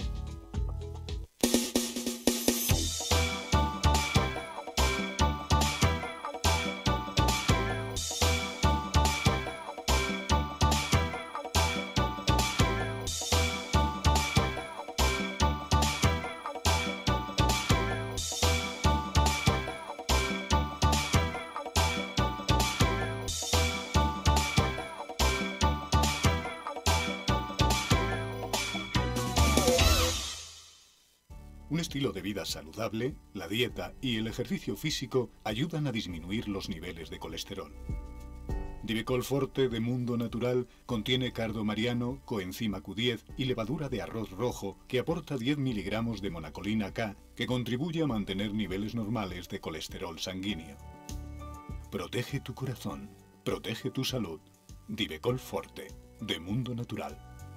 Un estilo de vida saludable, la dieta y el ejercicio físico ayudan a disminuir los niveles de colesterol. Divecol Forte de Mundo Natural contiene cardo mariano, coenzima Q diez y levadura de arroz rojo que aporta diez miligramos de monacolina K que contribuye a mantener niveles normales de colesterol sanguíneo. Protege tu corazón, protege tu salud. Divecol Forte de Mundo Natural.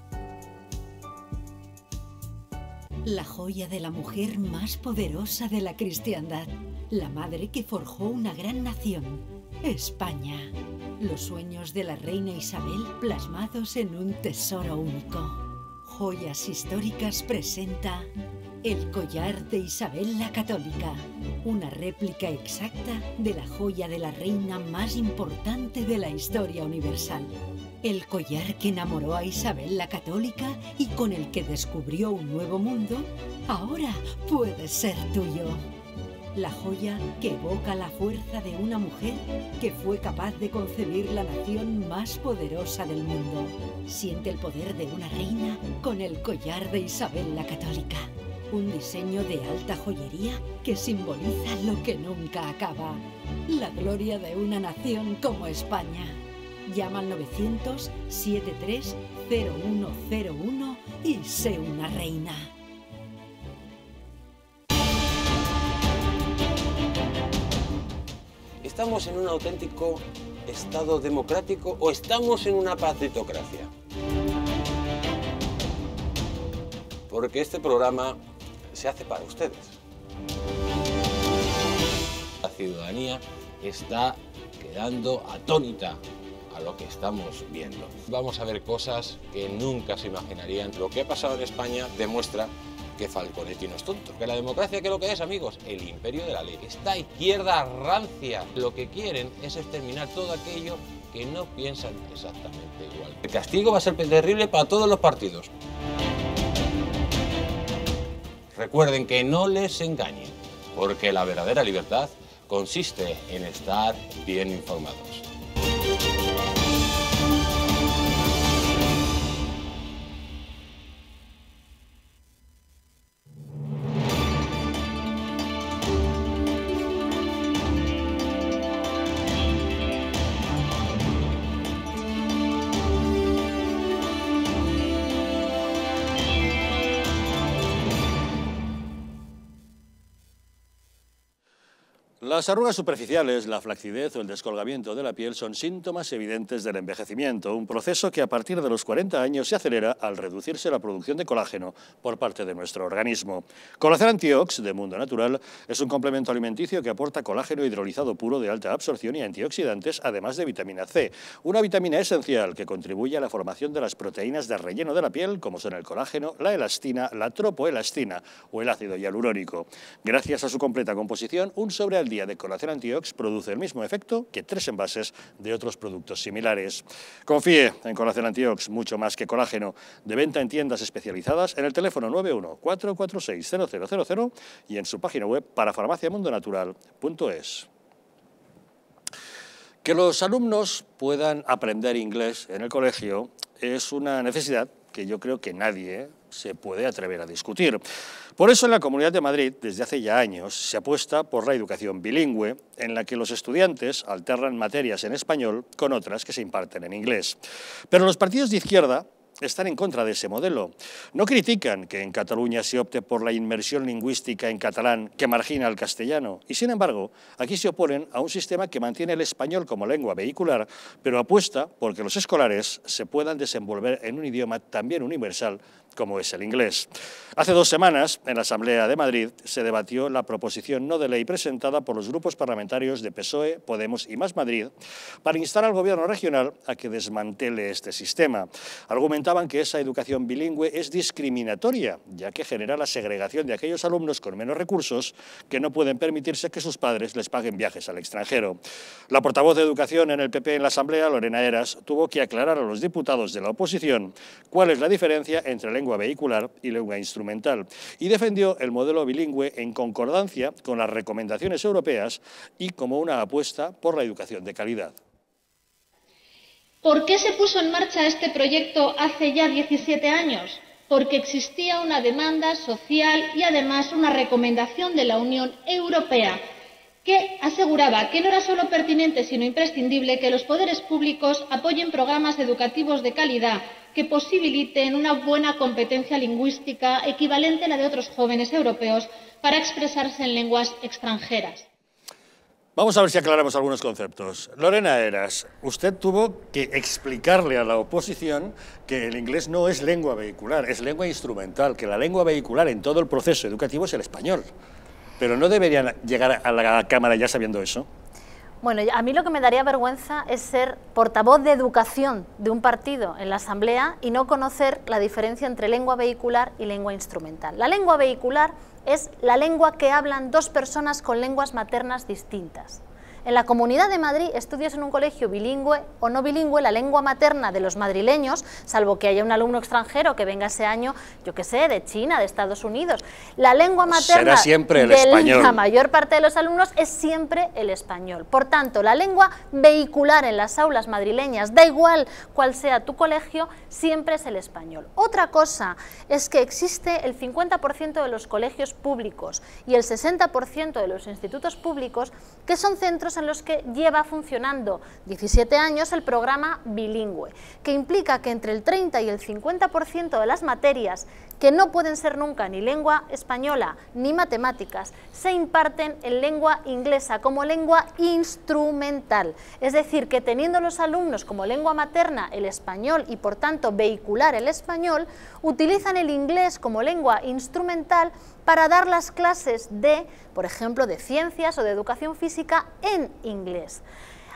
La joya de la mujer más poderosa de la cristiandad, la madre que forjó una gran nación, España. Los sueños de la reina Isabel plasmados en un tesoro único. Joyas Históricas presenta el collar de Isabel la Católica, una réplica exacta de la joya de la reina más importante de la historia universal. El collar que enamoró a Isabel la Católica y con el que descubrió un nuevo mundo, ahora puede ser tuyo. La joya que evoca la fuerza de una mujer que fue capaz de concebir la nación más poderosa del mundo. Siente el poder de una reina con el collar de Isabel la Católica. Un diseño de alta joyería que simboliza lo que nunca acaba. La gloria de una nación como España. Llama al novecientos, setenta y tres, cero uno cero uno y sé una reina. ¿Estamos en un auténtico Estado democrático o estamos en una partitocracia? Porque este programa se hace para ustedes. La ciudadanía está quedando atónita a lo que estamos viendo. Vamos a ver cosas que nunca se imaginarían. Lo que ha pasado en España demuestra que Falconetti no es tonto. Que la democracia, ¿qué es lo que es, amigos? El imperio de la ley. Esta izquierda rancia lo que quieren es exterminar todo aquello que no piensan exactamente igual. El castigo va a ser terrible para todos los partidos. Recuerden que no les engañen, porque la verdadera libertad consiste en estar bien informados. Las arrugas superficiales, la flacidez o el descolgamiento de la piel son síntomas evidentes del envejecimiento, un proceso que a partir de los cuarenta años se acelera al reducirse la producción de colágeno por parte de nuestro organismo. Colágeno Antiox de Mundo Natural es un complemento alimenticio que aporta colágeno hidrolizado puro de alta absorción y antioxidantes, además de vitamina C, una vitamina esencial que contribuye a la formación de las proteínas de relleno de la piel, como son el colágeno, la elastina, la tropoelastina o el ácido hialurónico. Gracias a su completa composición, un sobre al día de Colágeno Antiox produce el mismo efecto que tres envases de otros productos similares. Confíe en Colágeno Antiox, mucho más que colágeno, de venta en tiendas especializadas en el teléfono nueve uno cuatro cuatro seis cero cero cero cero y en su página web parafarmaciamundonatural punto es. Que los alumnos puedan aprender inglés en el colegio es una necesidad que yo creo que nadie se puede atrever a discutir. Por eso en la Comunidad de Madrid, desde hace ya años, se apuesta por la educación bilingüe, en la que los estudiantes alternan materias en español con otras que se imparten en inglés. Pero los partidos de izquierda están en contra de ese modelo. No critican que en Cataluña se opte por la inmersión lingüística en catalán que margina al castellano y, sin embargo, aquí se oponen a un sistema que mantiene el español como lengua vehicular, pero apuesta por que los escolares se puedan desenvolver en un idioma también universal como es el inglés. Hace dos semanas, en la Asamblea de Madrid, se debatió la proposición no de ley presentada por los grupos parlamentarios de P S O E, Podemos y Más Madrid para instar al Gobierno regional a que desmantele este sistema. Argumentaban que esa educación bilingüe es discriminatoria, ya que genera la segregación de aquellos alumnos con menos recursos que no pueden permitirse que sus padres les paguen viajes al extranjero. La portavoz de Educación en el P P en la Asamblea, Lorena Heras, tuvo que aclarar a los diputados de la oposición cuál es la diferencia entre lengua lengua vehicular y lengua instrumental, y defendió el modelo bilingüe en concordancia con las recomendaciones europeas y como una apuesta por la educación de calidad. ¿Por qué se puso en marcha este proyecto hace ya diecisiete años? Porque existía una demanda social y además una recomendación de la Unión Europea que aseguraba que no era solo pertinente sino imprescindible que los poderes públicos apoyen programas educativos de calidad que posibiliten una buena competencia lingüística equivalente a la de otros jóvenes europeos para expresarse en lenguas extranjeras. Vamos a ver si aclaramos algunos conceptos. Lorena Heras, usted tuvo que explicarle a la oposición que el inglés no es lengua vehicular, es lengua instrumental, que la lengua vehicular en todo el proceso educativo es el español. Pero ¿no deberían llegar a la Cámara ya sabiendo eso? Bueno, a mí lo que me daría vergüenza es ser portavoz de educación de un partido en la Asamblea y no conocer la diferencia entre lengua vehicular y lengua instrumental. La lengua vehicular es la lengua que hablan dos personas con lenguas maternas distintas. En la Comunidad de Madrid estudias en un colegio bilingüe o no bilingüe, la lengua materna de los madrileños, salvo que haya un alumno extranjero que venga ese año, yo qué sé, de China, de Estados Unidos. La lengua materna siempre el de español. La mayor parte de los alumnos es siempre el español. Por tanto, la lengua vehicular en las aulas madrileñas, da igual cuál sea tu colegio, siempre es el español. Otra cosa es que existe el cincuenta por ciento de los colegios públicos y el sesenta por ciento de los institutos públicos que son centros en los que lleva funcionando diecisiete años el programa bilingüe, que implica que entre el treinta y el cincuenta por ciento de las materias que no pueden ser nunca ni lengua española ni matemáticas, se imparten en lengua inglesa como lengua instrumental. Es decir, que teniendo los alumnos como lengua materna el español y por tanto vehicular el español, utilizan el inglés como lengua instrumental para dar las clases de, por ejemplo, de ciencias o de educación física en inglés.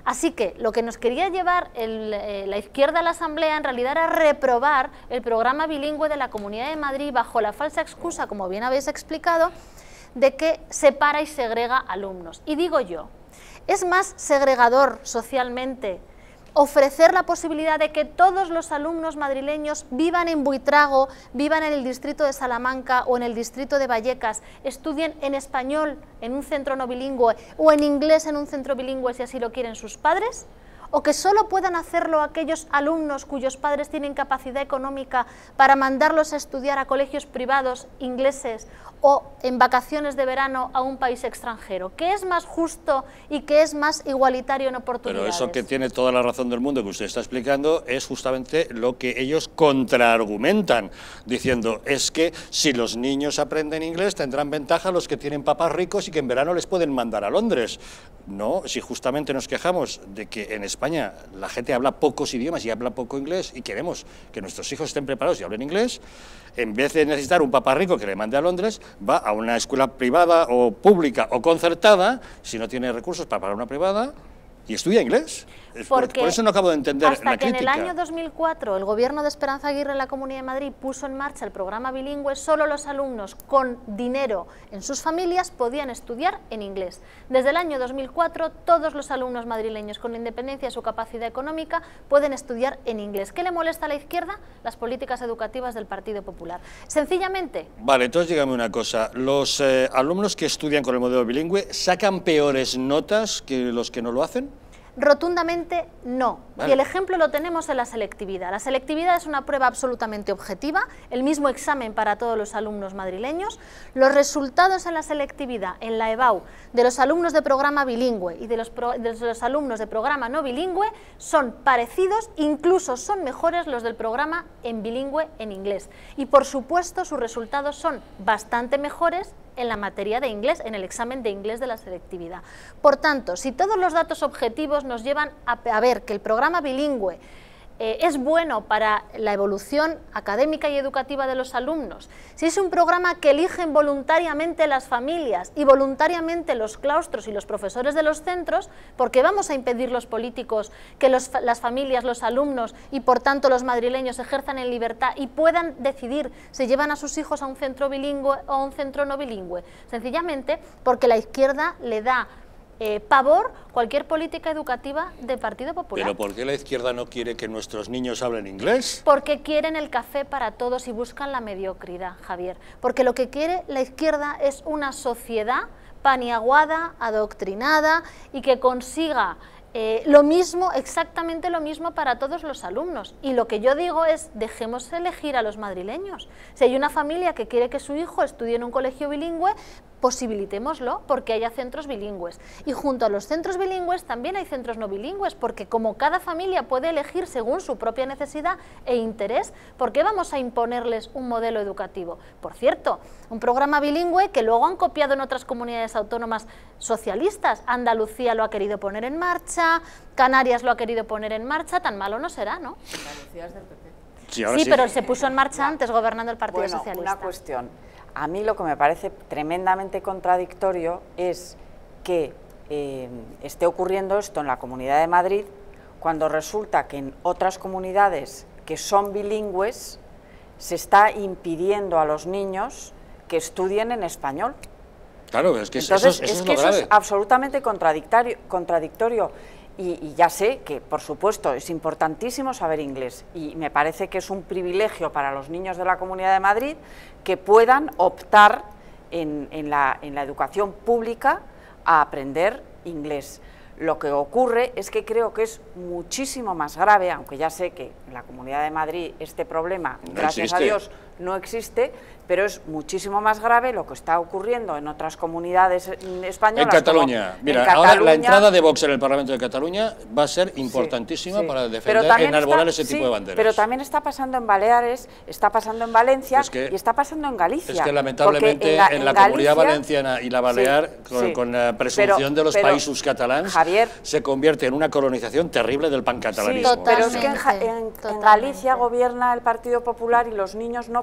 Así que lo que nos quería llevar el, eh, la izquierda a la Asamblea en realidad era reprobar el programa bilingüe de la Comunidad de Madrid bajo la falsa excusa, como bien habéis explicado, de que separa y segrega alumnos. Y digo yo, ¿es más segregador socialmente ofrecer la posibilidad de que todos los alumnos madrileños vivan en Buitrago, vivan en el distrito de Salamanca o en el distrito de Vallecas, estudien en español en un centro no bilingüe o en inglés en un centro bilingüe si así lo quieren sus padres? ¿O que solo puedan hacerlo aquellos alumnos cuyos padres tienen capacidad económica para mandarlos a estudiar a colegios privados ingleses o en vacaciones de verano a un país extranjero? ¿Qué es más justo y qué es más igualitario en oportunidades? Pero eso, que tiene toda la razón del mundo que usted está explicando, es justamente lo que ellos contraargumentan, diciendo, es que si los niños aprenden inglés tendrán ventaja los que tienen papás ricos y que en verano les pueden mandar a Londres. No, si justamente nos quejamos de que en España la gente habla pocos idiomas y habla poco inglés y queremos que nuestros hijos estén preparados y hablen inglés, en vez de necesitar un papá rico que le mande a Londres, va a una escuela privada o pública o concertada, si no tiene recursos para pagar una privada, y estudia inglés. Por, por eso no acabo de entender hasta la que crítica. En el año dos mil cuatro el gobierno de Esperanza Aguirre en la Comunidad de Madrid puso en marcha el programa bilingüe, solo los alumnos con dinero en sus familias podían estudiar en inglés. Desde el año dos mil cuatro todos los alumnos madrileños con independencia de su capacidad económica pueden estudiar en inglés. ¿Qué le molesta a la izquierda? Las políticas educativas del Partido Popular. Sencillamente... Vale, entonces dígame una cosa, ¿los eh, alumnos que estudian con el modelo bilingüe sacan peores notas que los que no lo hacen? Rotundamente no. Vale. Y el ejemplo lo tenemos en la selectividad. La selectividad es una prueba absolutamente objetiva, el mismo examen para todos los alumnos madrileños. Los resultados en la selectividad, en la EBAU, de los alumnos de programa bilingüe y de los, pro, de los alumnos de programa no bilingüe son parecidos, incluso son mejores los del programa en bilingüe en inglés. Y por supuesto sus resultados son bastante mejores en la materia de inglés, en el examen de inglés de la selectividad. Por tanto, si todos los datos objetivos nos llevan a, a ver que el programa bilingüe eh, es bueno para la evolución académica y educativa de los alumnos, si es un programa que eligen voluntariamente las familias y voluntariamente los claustros y los profesores de los centros, ¿por qué vamos a impedir los políticos que los, las familias, los alumnos y por tanto los madrileños ejerzan en libertad y puedan decidir si llevan a sus hijos a un centro bilingüe o a un centro no bilingüe? Sencillamente porque la izquierda le da Eh, pavor cualquier política educativa del Partido Popular. ¿Pero por qué la izquierda no quiere que nuestros niños hablen inglés? Porque quieren el café para todos y buscan la mediocridad, Javier. Porque lo que quiere la izquierda es una sociedad paniaguada, adoctrinada y que consiga eh, lo mismo, exactamente lo mismo para todos los alumnos. Y lo que yo digo es, dejemos elegir a los madrileños. Si hay una familia que quiere que su hijo estudie en un colegio bilingüe, posibilitémoslo porque haya centros bilingües. Y junto a los centros bilingües también hay centros no bilingües, porque como cada familia puede elegir según su propia necesidad e interés, ¿por qué vamos a imponerles un modelo educativo? Por cierto, un programa bilingüe que luego han copiado en otras comunidades autónomas socialistas. Andalucía lo ha querido poner en marcha, Canarias lo ha querido poner en marcha, tan malo no será, ¿no? Andalucía es del P P. Sí, sí, sí, pero se puso en marcha antes gobernando el Partido bueno, Socialista. Una cuestión. A mí lo que me parece tremendamente contradictorio es que eh, esté ocurriendo esto en la Comunidad de Madrid cuando resulta que en otras comunidades que son bilingües se está impidiendo a los niños que estudien en español. Claro, es que Entonces, eso, eso es, es que lo eso grave. es absolutamente contradictorio. contradictorio. Y, y ya sé que, por supuesto, es importantísimo saber inglés y me parece que es un privilegio para los niños de la Comunidad de Madrid que puedan optar en, en, la, en la educación pública a aprender inglés. Lo que ocurre es que creo que es muchísimo más grave, aunque ya sé que en la Comunidad de Madrid este problema, no gracias existe. a Dios, no existe, pero es muchísimo más grave lo que está ocurriendo en otras comunidades españolas. En Cataluña, como mira, en ahora Cataluña, la entrada de Vox en el Parlamento de Cataluña va a ser importantísima sí, sí. para Pero defender, enarbolar está, ese tipo sí, de banderas. Pero también está pasando en Baleares, está pasando en Valencia es que, y está pasando en Galicia. Es que lamentablemente en la, en la en Comunidad Galicia, Valenciana y la Balear, sí, con, sí. con la presunción pero, de los pero, països catalans, Javier, se convierte en una colonización terrible del pancatalanismo. Sí, pero es que en, en, en Galicia gobierna el Partido Popular y los niños no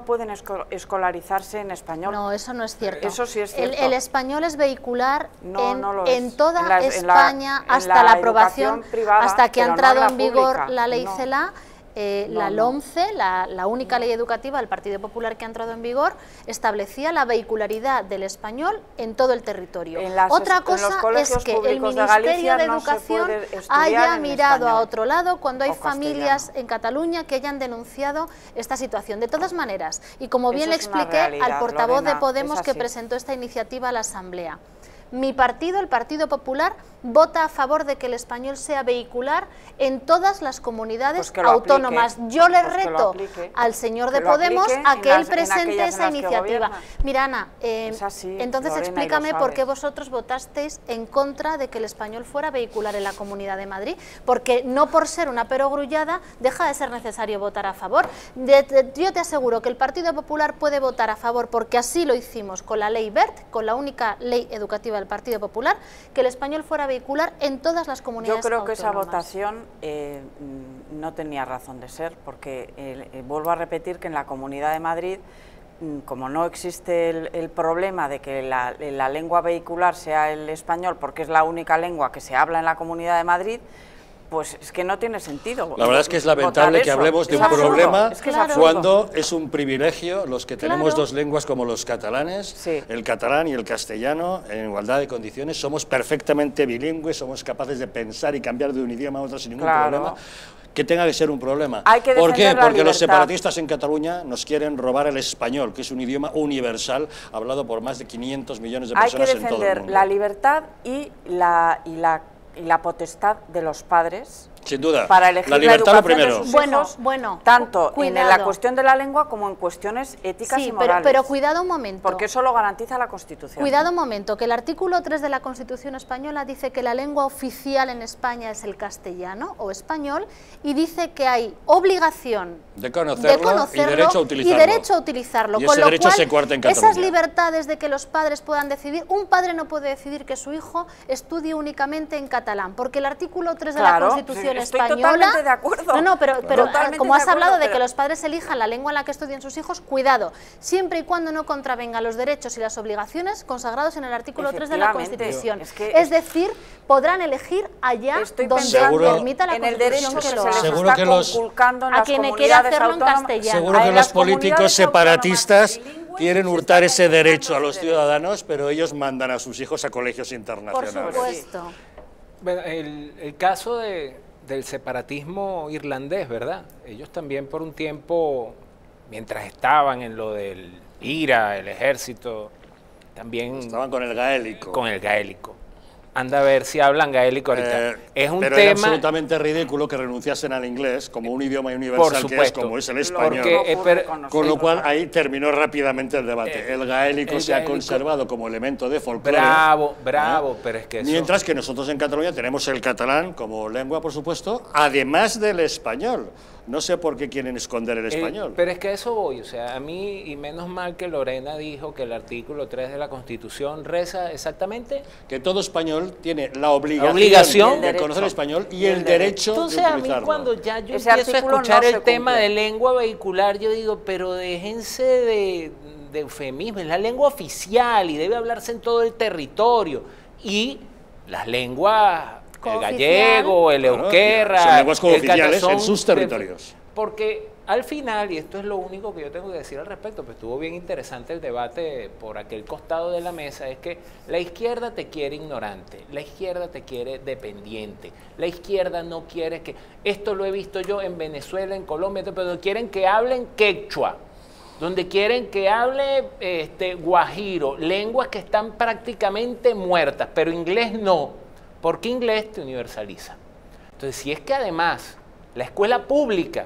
pueden esco escolarizarse en español. No, eso no es cierto. Eso sí es cierto. El, el español es vehicular no, en, no lo en es. toda en la, España en la, hasta en la, la aprobación, privada, hasta que ha entrado no en, en vigor pública. la ley no. CELA. Eh, No, la no. LOMCE, la, la única ley educativa del Partido Popular que ha entrado en vigor, establecía la vehicularidad del español en todo el territorio. En las Otra es- en cosa los colegios es que el públicos de Ministerio Galicia de no se Educación puede estudiar haya en mirado a español otro lado cuando hay o familias castellano. en Cataluña que hayan denunciado esta situación. De todas maneras, y como bien Eso le es una expliqué al realidad, portavoz Lorena, de Podemos es que así. presentó esta iniciativa a la Asamblea, mi partido, el Partido Popular, vota a favor de que el español sea vehicular en todas las comunidades Pues que lo autónomas. aplique. Yo le Pues que lo reto aplique. al señor Que de lo Podemos aplique a en que las- él en presente aquellas esa en las que iniciativa. gobierna. Mira, Ana, eh, Es así, entonces Lorena, y lo explícame por qué sabes. vosotros votasteis en contra de que el español fuera vehicular en la Comunidad de Madrid, porque no por ser una perogrullada deja de ser necesario votar a favor. De- de- yo te aseguro que el Partido Popular puede votar a favor, porque así lo hicimos con la ley BERT, con la única ley educativa del Partido Popular, que el español fuera vehicular en todas las comunidades Yo creo que esa autónomas. votación eh, mm, no tenía razón de ser, porque eh, eh, vuelvo a repetir que en la Comunidad de Madrid, mm, como no existe el, el problema de que la, la lengua vehicular sea el español, porque es la única lengua que se habla en la Comunidad de Madrid, pues es que no tiene sentido. La verdad es que es lamentable votar que eso. hablemos de Es un absurdo, problema es que es absurdo. cuando es un privilegio los que tenemos Claro. dos lenguas como los catalanes, Sí. el catalán y el castellano, en igualdad de condiciones, somos perfectamente bilingües, somos capaces de pensar y cambiar de un idioma a otro sin ningún Claro. problema. Que tenga que ser un problema. Hay que ¿Por qué? defender la Porque los libertad. separatistas en Cataluña nos quieren robar el español, que es un idioma universal hablado por más de quinientos millones de Hay que personas en todo el defender mundo. la libertad y la, y, la, y la potestad de los padres Sin duda. para elegir La libertad lo educación de primero. sus Bueno, hijos, bueno, tanto en cuidado. la cuestión de la lengua como en cuestiones éticas Sí, y pero, morales. pero cuidado un momento. Porque eso lo garantiza la Constitución. Cuidado un momento, que el artículo tres de la Constitución española dice que la lengua oficial en España es el castellano o español, y dice que hay obligación De conocerlo, de conocerlo y derecho a utilizarlo. y derecho a utilizarlo. Y Con ese lo derecho cual, se cuarta en esas Cataluña. libertades de que los padres puedan decidir, un padre no puede decidir que su hijo estudie únicamente en catalán, porque el artículo tres de Claro, la Constitución sí, estoy española... totalmente de acuerdo. No, no, pero, pero Totalmente como de has acuerdo, hablado de pero- que los padres elijan la lengua en la que estudien sus hijos, cuidado, siempre y cuando no contravenga los derechos y las obligaciones consagrados en el artículo tres de la Efectivamente. Constitución. Es que es decir, podrán elegir allá Estoy donde pensando permita la en el Constitución derecho que que lo se les haga. Seguro está que los- conculcando en A las quien quiera comunidades hacerlo en autónomas. castellano. Seguro Ah, que en los las políticos comunidades separatistas autónomas quieren hurtar ese derecho a los ciudadanos, pero ellos mandan a sus hijos a colegios Por internacionales. supuesto. Bueno, el, el caso de, del separatismo irlandés, ¿verdad? Ellos también por un tiempo, mientras estaban en lo del I R A, el ejército, también... Estaban con el gaélico. Con el gaélico. Anda a ver si hablan gaélico ahorita. Eh, es un pero era tema... absolutamente ridículo que renunciasen al inglés como un idioma Por universal que es supuesto. como es el español. Porque, eh, per- Con lo cual ahí terminó rápidamente el debate. Eh, El gaélico el se ha gaélico- conservado como elemento de folclore. Bravo, ¿eh? bravo, pero es que eso... Mientras que nosotros en Cataluña tenemos el catalán como lengua, por supuesto, además del español. No sé por qué quieren esconder el Eh, español. pero es que a eso voy, o sea, a mí, y menos mal que Lorena dijo que el artículo tres de la Constitución reza exactamente... Que todo español tiene la obligación, Obligación. de conocer el español y el derecho Entonces de a mí utilizarlo. cuando ya yo Ese empiezo a artículo escuchar no el se tema cumple. de lengua vehicular, yo digo, pero déjense de, de eufemismo, es la lengua oficial y debe hablarse en todo el territorio. Y las lenguas, el Cooficial. gallego, el Claro, euskera, son lenguas el cooficiales catazón, en sus territorios. Porque al final, y esto es lo único que yo tengo que decir al respecto, pues estuvo bien interesante el debate por aquel costado de la mesa, es que la izquierda te quiere ignorante, la izquierda te quiere dependiente, la izquierda no quiere que... Esto lo he visto yo en Venezuela, en Colombia, pero quieren que hablen quechua, donde quieren que hable este, guajiro, lenguas que están prácticamente muertas, pero inglés no, porque inglés te universaliza. Entonces, si es que además la escuela pública,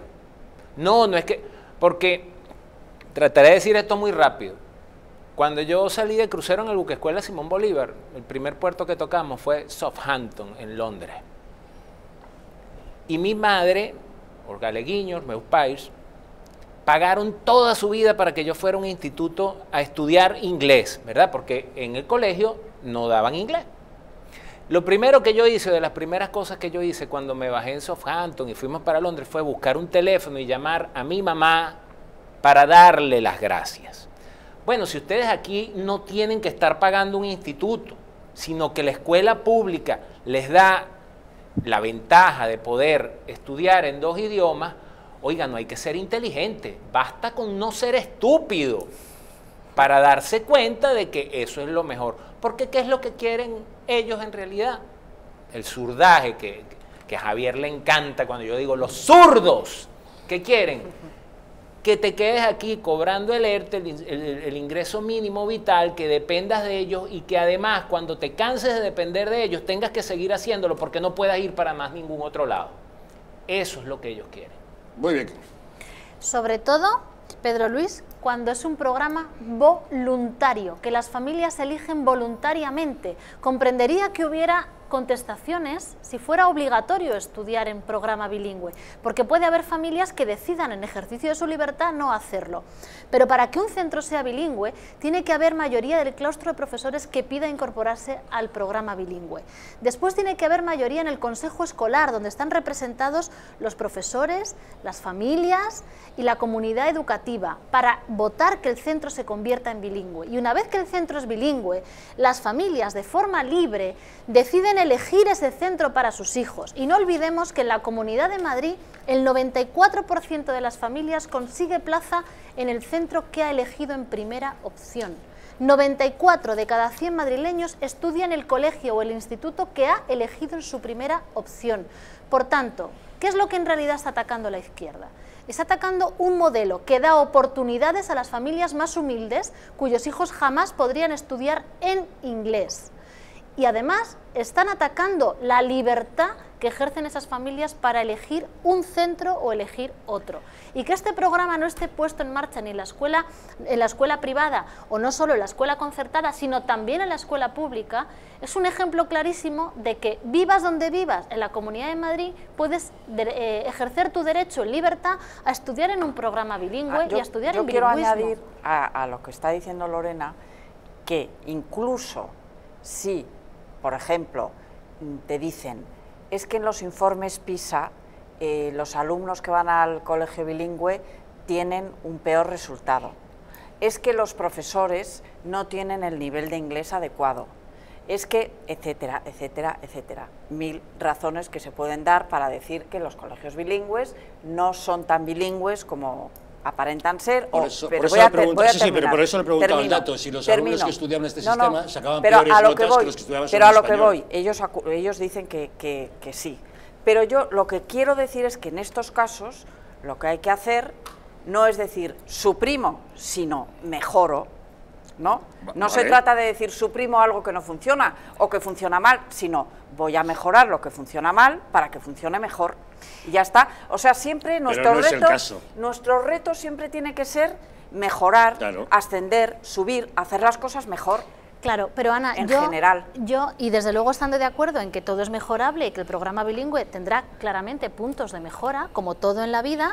no, no es que, porque trataré de decir esto muy rápido. Cuando yo salí de crucero en el buque escuela Simón Bolívar, el primer puerto que tocamos fue Southampton, en Londres. Y mi madre, por galeguiños, meus pais, pagaron toda su vida para que yo fuera a un instituto a estudiar inglés, ¿verdad? Porque en el colegio no daban inglés. Lo primero que yo hice, de las primeras cosas que yo hice cuando me bajé en Southampton y fuimos para Londres, fue buscar un teléfono y llamar a mi mamá para darle las gracias. Bueno, si ustedes aquí no tienen que estar pagando un instituto, sino que la escuela pública les da la ventaja de poder estudiar en dos idiomas, oiga, no hay que ser inteligente, basta con no ser estúpido para darse cuenta de que eso es lo mejor. Porque ¿qué es lo que quieren ellos en realidad? El zurdaje, que, que a Javier le encanta cuando yo digo los zurdos, ¿qué quieren? Que te quedes aquí cobrando el ERTE, el, el, el ingreso mínimo vital, que dependas de ellos y que además cuando te canses de depender de ellos tengas que seguir haciéndolo porque no puedas ir para más ningún otro lado. Eso es lo que ellos quieren. Muy bien. Sobre todo, Pedro Luis, cuando es un programa voluntario, que las familias eligen voluntariamente. Comprendería que hubiera contestaciones si fuera obligatorio estudiar en programa bilingüe, porque puede haber familias que decidan en ejercicio de su libertad no hacerlo. Pero para que un centro sea bilingüe, tiene que haber mayoría del claustro de profesores que pida incorporarse al programa bilingüe. Después tiene que haber mayoría en el consejo escolar, donde están representados los profesores, las familias y la comunidad educativa, para votar que el centro se convierta en bilingüe. Y una vez que el centro es bilingüe, las familias de forma libre deciden elegir ese centro para sus hijos. Y no olvidemos que en la Comunidad de Madrid el noventa y cuatro por ciento de las familias consigue plaza en el centro que ha elegido en primera opción. noventa y cuatro de cada cien madrileños estudian el colegio o el instituto que ha elegido en su primera opción. Por tanto, ¿qué es lo que en realidad está atacando la izquierda? Está atacando un modelo que da oportunidades a las familias más humildes, cuyos hijos jamás podrían estudiar en inglés. Y además están atacando la libertad que ejercen esas familias para elegir un centro o elegir otro. Y que este programa no esté puesto en marcha ni en la escuela, en la escuela privada, o no solo en la escuela concertada, sino también en la escuela pública, es un ejemplo clarísimo de que vivas donde vivas, en la Comunidad de Madrid, puedes de, eh, ejercer tu derecho en libertad a estudiar en un programa bilingüe ah, yo, y a estudiar yo en quiero bilingüismo. añadir a, a lo que está diciendo Lorena, que incluso si, por ejemplo, te dicen, es que en los informes PISA eh, los alumnos que van al colegio bilingüe tienen un peor resultado, es que los profesores no tienen el nivel de inglés adecuado, es que, etcétera, etcétera, etcétera. Mil razones que se pueden dar para decir que los colegios bilingües no son tan bilingües como aparentan ser. Por o, eso, pero por voy eso a, le pregunto, voy a sí, sí, pero por eso le preguntaba termino, el dato, si los termino. alumnos que estudiaban este no, sistema no, sacaban pero peores a lo notas que, voy, que los que estudiaban pero solo a lo que español. voy, ellos, ellos dicen que, que, que sí. Pero yo lo que quiero decir es que en estos casos lo que hay que hacer no es decir suprimo, sino mejoro, ¿no? No vale. se trata de decir suprimo algo que no funciona o que funciona mal, sino voy a mejorar lo que funciona mal para que funcione mejor. Y ya está. O sea, siempre nuestro no es el reto, caso. nuestro reto siempre tiene que ser mejorar, Claro. ascender, subir, hacer las cosas mejor. Claro, pero Ana, en yo, general. yo, y desde luego estando de acuerdo en que todo es mejorable y que el programa bilingüe tendrá claramente puntos de mejora, como todo en la vida,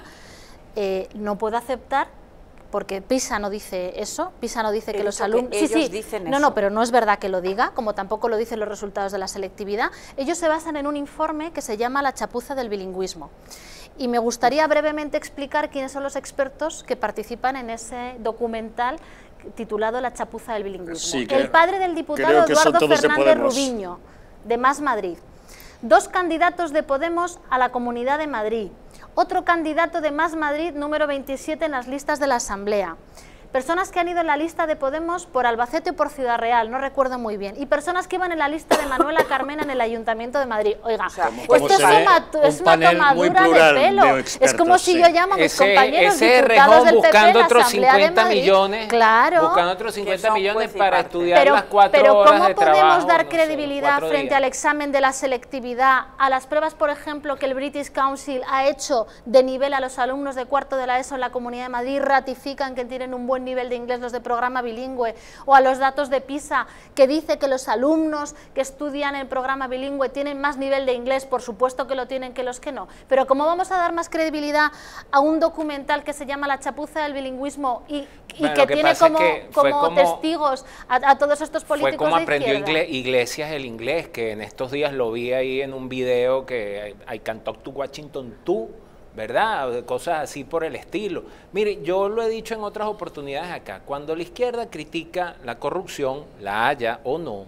eh, no puedo aceptar, porque PISA no dice eso, PISA no dice He que los dicho alumnos... que Sí, ellos sí, dicen no, eso. no, pero no es verdad que lo diga, como tampoco lo dicen los resultados de la selectividad. Ellos se basan en un informe que se llama La chapuza del bilingüismo. Y me gustaría brevemente explicar quiénes son los expertos que participan en ese documental titulado La chapuza del bilingüismo. Sí, que- el padre del diputado creo que son Eduardo todos de Fernández Podemos. Rubiño, de Más Madrid. Dos candidatos de Podemos a la Comunidad de Madrid. Otro candidato de Más Madrid, número veintisiete en las listas de la Asamblea. Personas que han ido en la lista de Podemos por Albacete o por Ciudad Real, no recuerdo muy bien. Y personas que iban en la lista de Manuela Carmena en el Ayuntamiento de Madrid. Oiga, Como- pues como esto se es ve, una, un es una panel muy tomadura plural de pelo. de Es expertos, como si sí. yo llamo a mis Ese, compañeros ese diputados rejón del P P en buscando la otros Asamblea de cincuenta Madrid. millones, Claro. buscando otros cincuenta son millones juez y para parte. estudiar Pero, las cuatro pero horas ¿cómo de podemos trabajo, dar no sé, credibilidad cuatro frente días? al examen de la selectividad, a las pruebas, por ejemplo, que el British Council ha hecho de nivel a los alumnos de cuarto de la ESO en la Comunidad de Madrid, ratifican que tienen un buen nivel de inglés los de programa bilingüe, o a los datos de PISA, que dice que los alumnos que estudian el programa bilingüe tienen más nivel de inglés? Por supuesto que lo tienen que los que no, pero ¿cómo vamos a dar más credibilidad a un documental que se llama La chapuza del bilingüismo y, y Bueno, que lo que tiene pasa es como, que fue como como- testigos a, a todos estos políticos Fue como de aprendió izquierda? Igle- Iglesias el inglés, que en estos días lo vi ahí en un video que I, I can talk to Washington too, ¿verdad? Cosas así por el estilo. Mire, yo lo he dicho en otras oportunidades acá, cuando la izquierda critica la corrupción, la haya o no,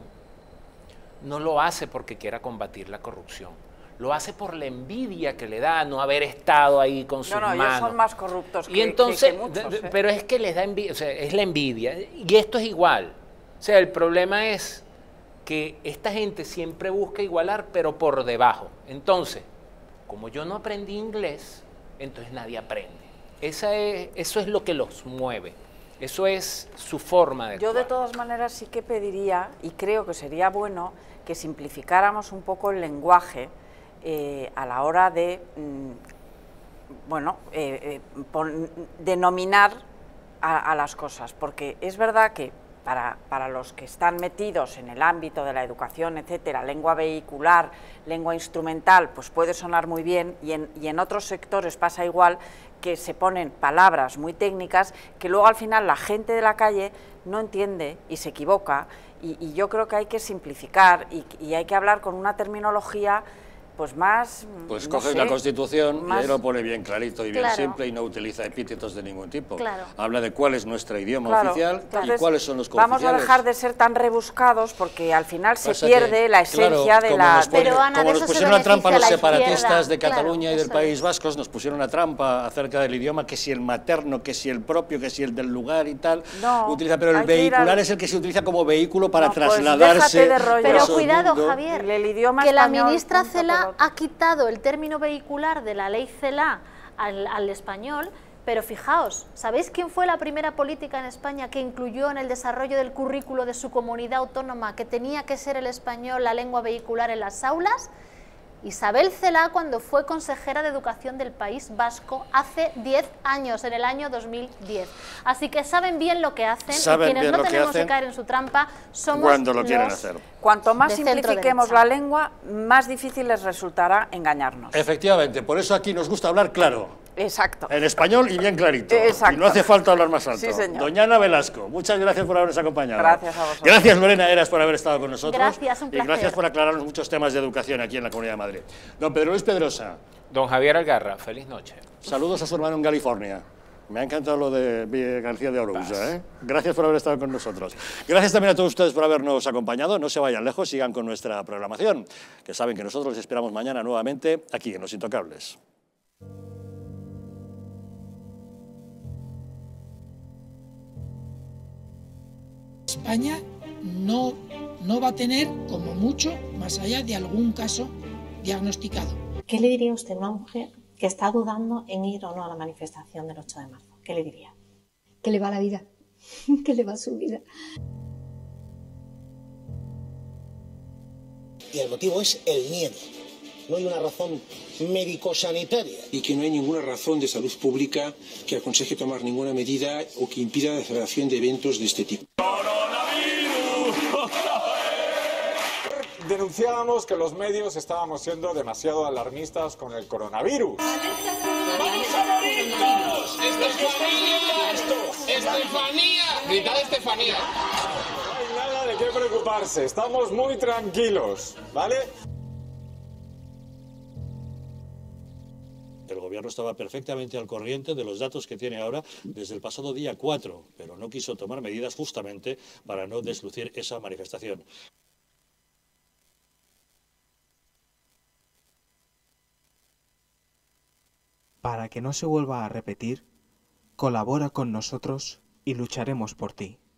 no lo hace porque quiera combatir la corrupción. Lo hace por la envidia que le da no haber estado ahí con sus no, no, manos. ellos son más corruptos que, y entonces, que, que muchos, ¿eh? Pero es que les da envidia, o sea, es la envidia. Y esto es igual. O sea, el problema es que esta gente siempre busca igualar, pero por debajo. Entonces, como yo no aprendí inglés, entonces nadie aprende. Esa es, eso es lo que los mueve. Eso es su forma de actuar. Yo de todas maneras sí que pediría, y creo que sería bueno, que simplificáramos un poco el lenguaje eh, a la hora de, mm, bueno, eh, eh, pon, denominar a, a las cosas, porque es verdad que para, para los que están metidos en el ámbito de la educación, etcétera, lengua vehicular, lengua instrumental, pues puede sonar muy bien, y en, y en otros sectores pasa igual, que se ponen palabras muy técnicas que luego al final la gente de la calle no entiende y se equivoca, y, y yo creo que hay que simplificar y, y hay que hablar con una terminología pues más... Pues no coges sé, la Constitución más... y ahí lo pone bien clarito y bien Claro. simple y no utiliza epítetos de ningún tipo. Claro. Habla de cuál es nuestro idioma Claro. oficial Entonces, y cuáles son los cooficiales. vamos a dejar de ser tan rebuscados porque al final se Pasa pierde que, la esencia claro, de como la... Nos pone, Pero, Ana, como de nos eso se pusieron una trampa los beneficia la separatistas izquierda. de Cataluña Claro, y del eso País es. Vasco, nos pusieron una trampa acerca del idioma, que si el materno, que si el propio, que si el del lugar y tal. No, utiliza, pero el hay que ir vehicular al- es el que se utiliza como vehículo para No, pues trasladarse. déjate de rollo. Pero por el cuidado, mundo. Javier, El idioma que la español, ministra punto, Celaá pelota. ha quitado el término vehicular de la ley Celaá al, al español, pero fijaos, ¿sabéis quién fue la primera política en España que incluyó en el desarrollo del currículo de su comunidad autónoma que tenía que ser el español la lengua vehicular en las aulas? Isabel Celaá, cuando fue consejera de Educación del País Vasco hace diez años, en el año dos mil diez. Así que saben bien lo que hacen Saben y quienes bien no lo que tenemos hacen que caer en su trampa somos cuando lo quieren los hacer. Cuanto más de centro simplifiquemos derecha. la lengua, más difícil les resultará engañarnos. Efectivamente, por eso aquí nos gusta hablar claro. Exacto. En español y bien clarito. Exacto. Y no hace falta hablar más alto. Sí, señor. Doña Ana Velasco, muchas gracias por habernos acompañado. Gracias a vosotros. Gracias, Lorena Heras, por haber estado con nosotros. Gracias, un Y placer. gracias por aclararnos muchos temas de educación aquí en la Comunidad de Madrid. Don Pedro Luis Pedrosa. Don Javier Algarra, feliz noche. Saludos a su hermano en California. Me ha encantado lo de García de Arousa, ¿eh? Gracias por haber estado con nosotros. Gracias también a todos ustedes por habernos acompañado. No se vayan lejos, sigan con nuestra programación, que saben que nosotros les esperamos mañana nuevamente aquí en Los Intocables. España no, no va a tener, como mucho, más allá de algún caso diagnosticado. ¿Qué le diría usted a una mujer que está dudando en ir o no a la manifestación del ocho de marzo? ¿Qué le diría? Que le va la vida, que le va su vida. Y el motivo es el miedo. No hay una razón médico-sanitaria. Y que no hay ninguna razón de salud pública que aconseje tomar ninguna medida o que impida la celebración de eventos de este tipo. Denunciábamos que los medios estábamos siendo demasiado alarmistas con el coronavirus. ¡Vamos a morir todos! ¡Estefanía! ¡Estefanía! Gritad Estefanía. No hay nada de qué preocuparse, estamos muy tranquilos, ¿vale? El gobierno estaba perfectamente al corriente de los datos que tiene ahora desde el pasado día cuatro, pero no quiso tomar medidas justamente para no deslucir esa manifestación. Para que no se vuelva a repetir, colabora con nosotros y lucharemos por ti.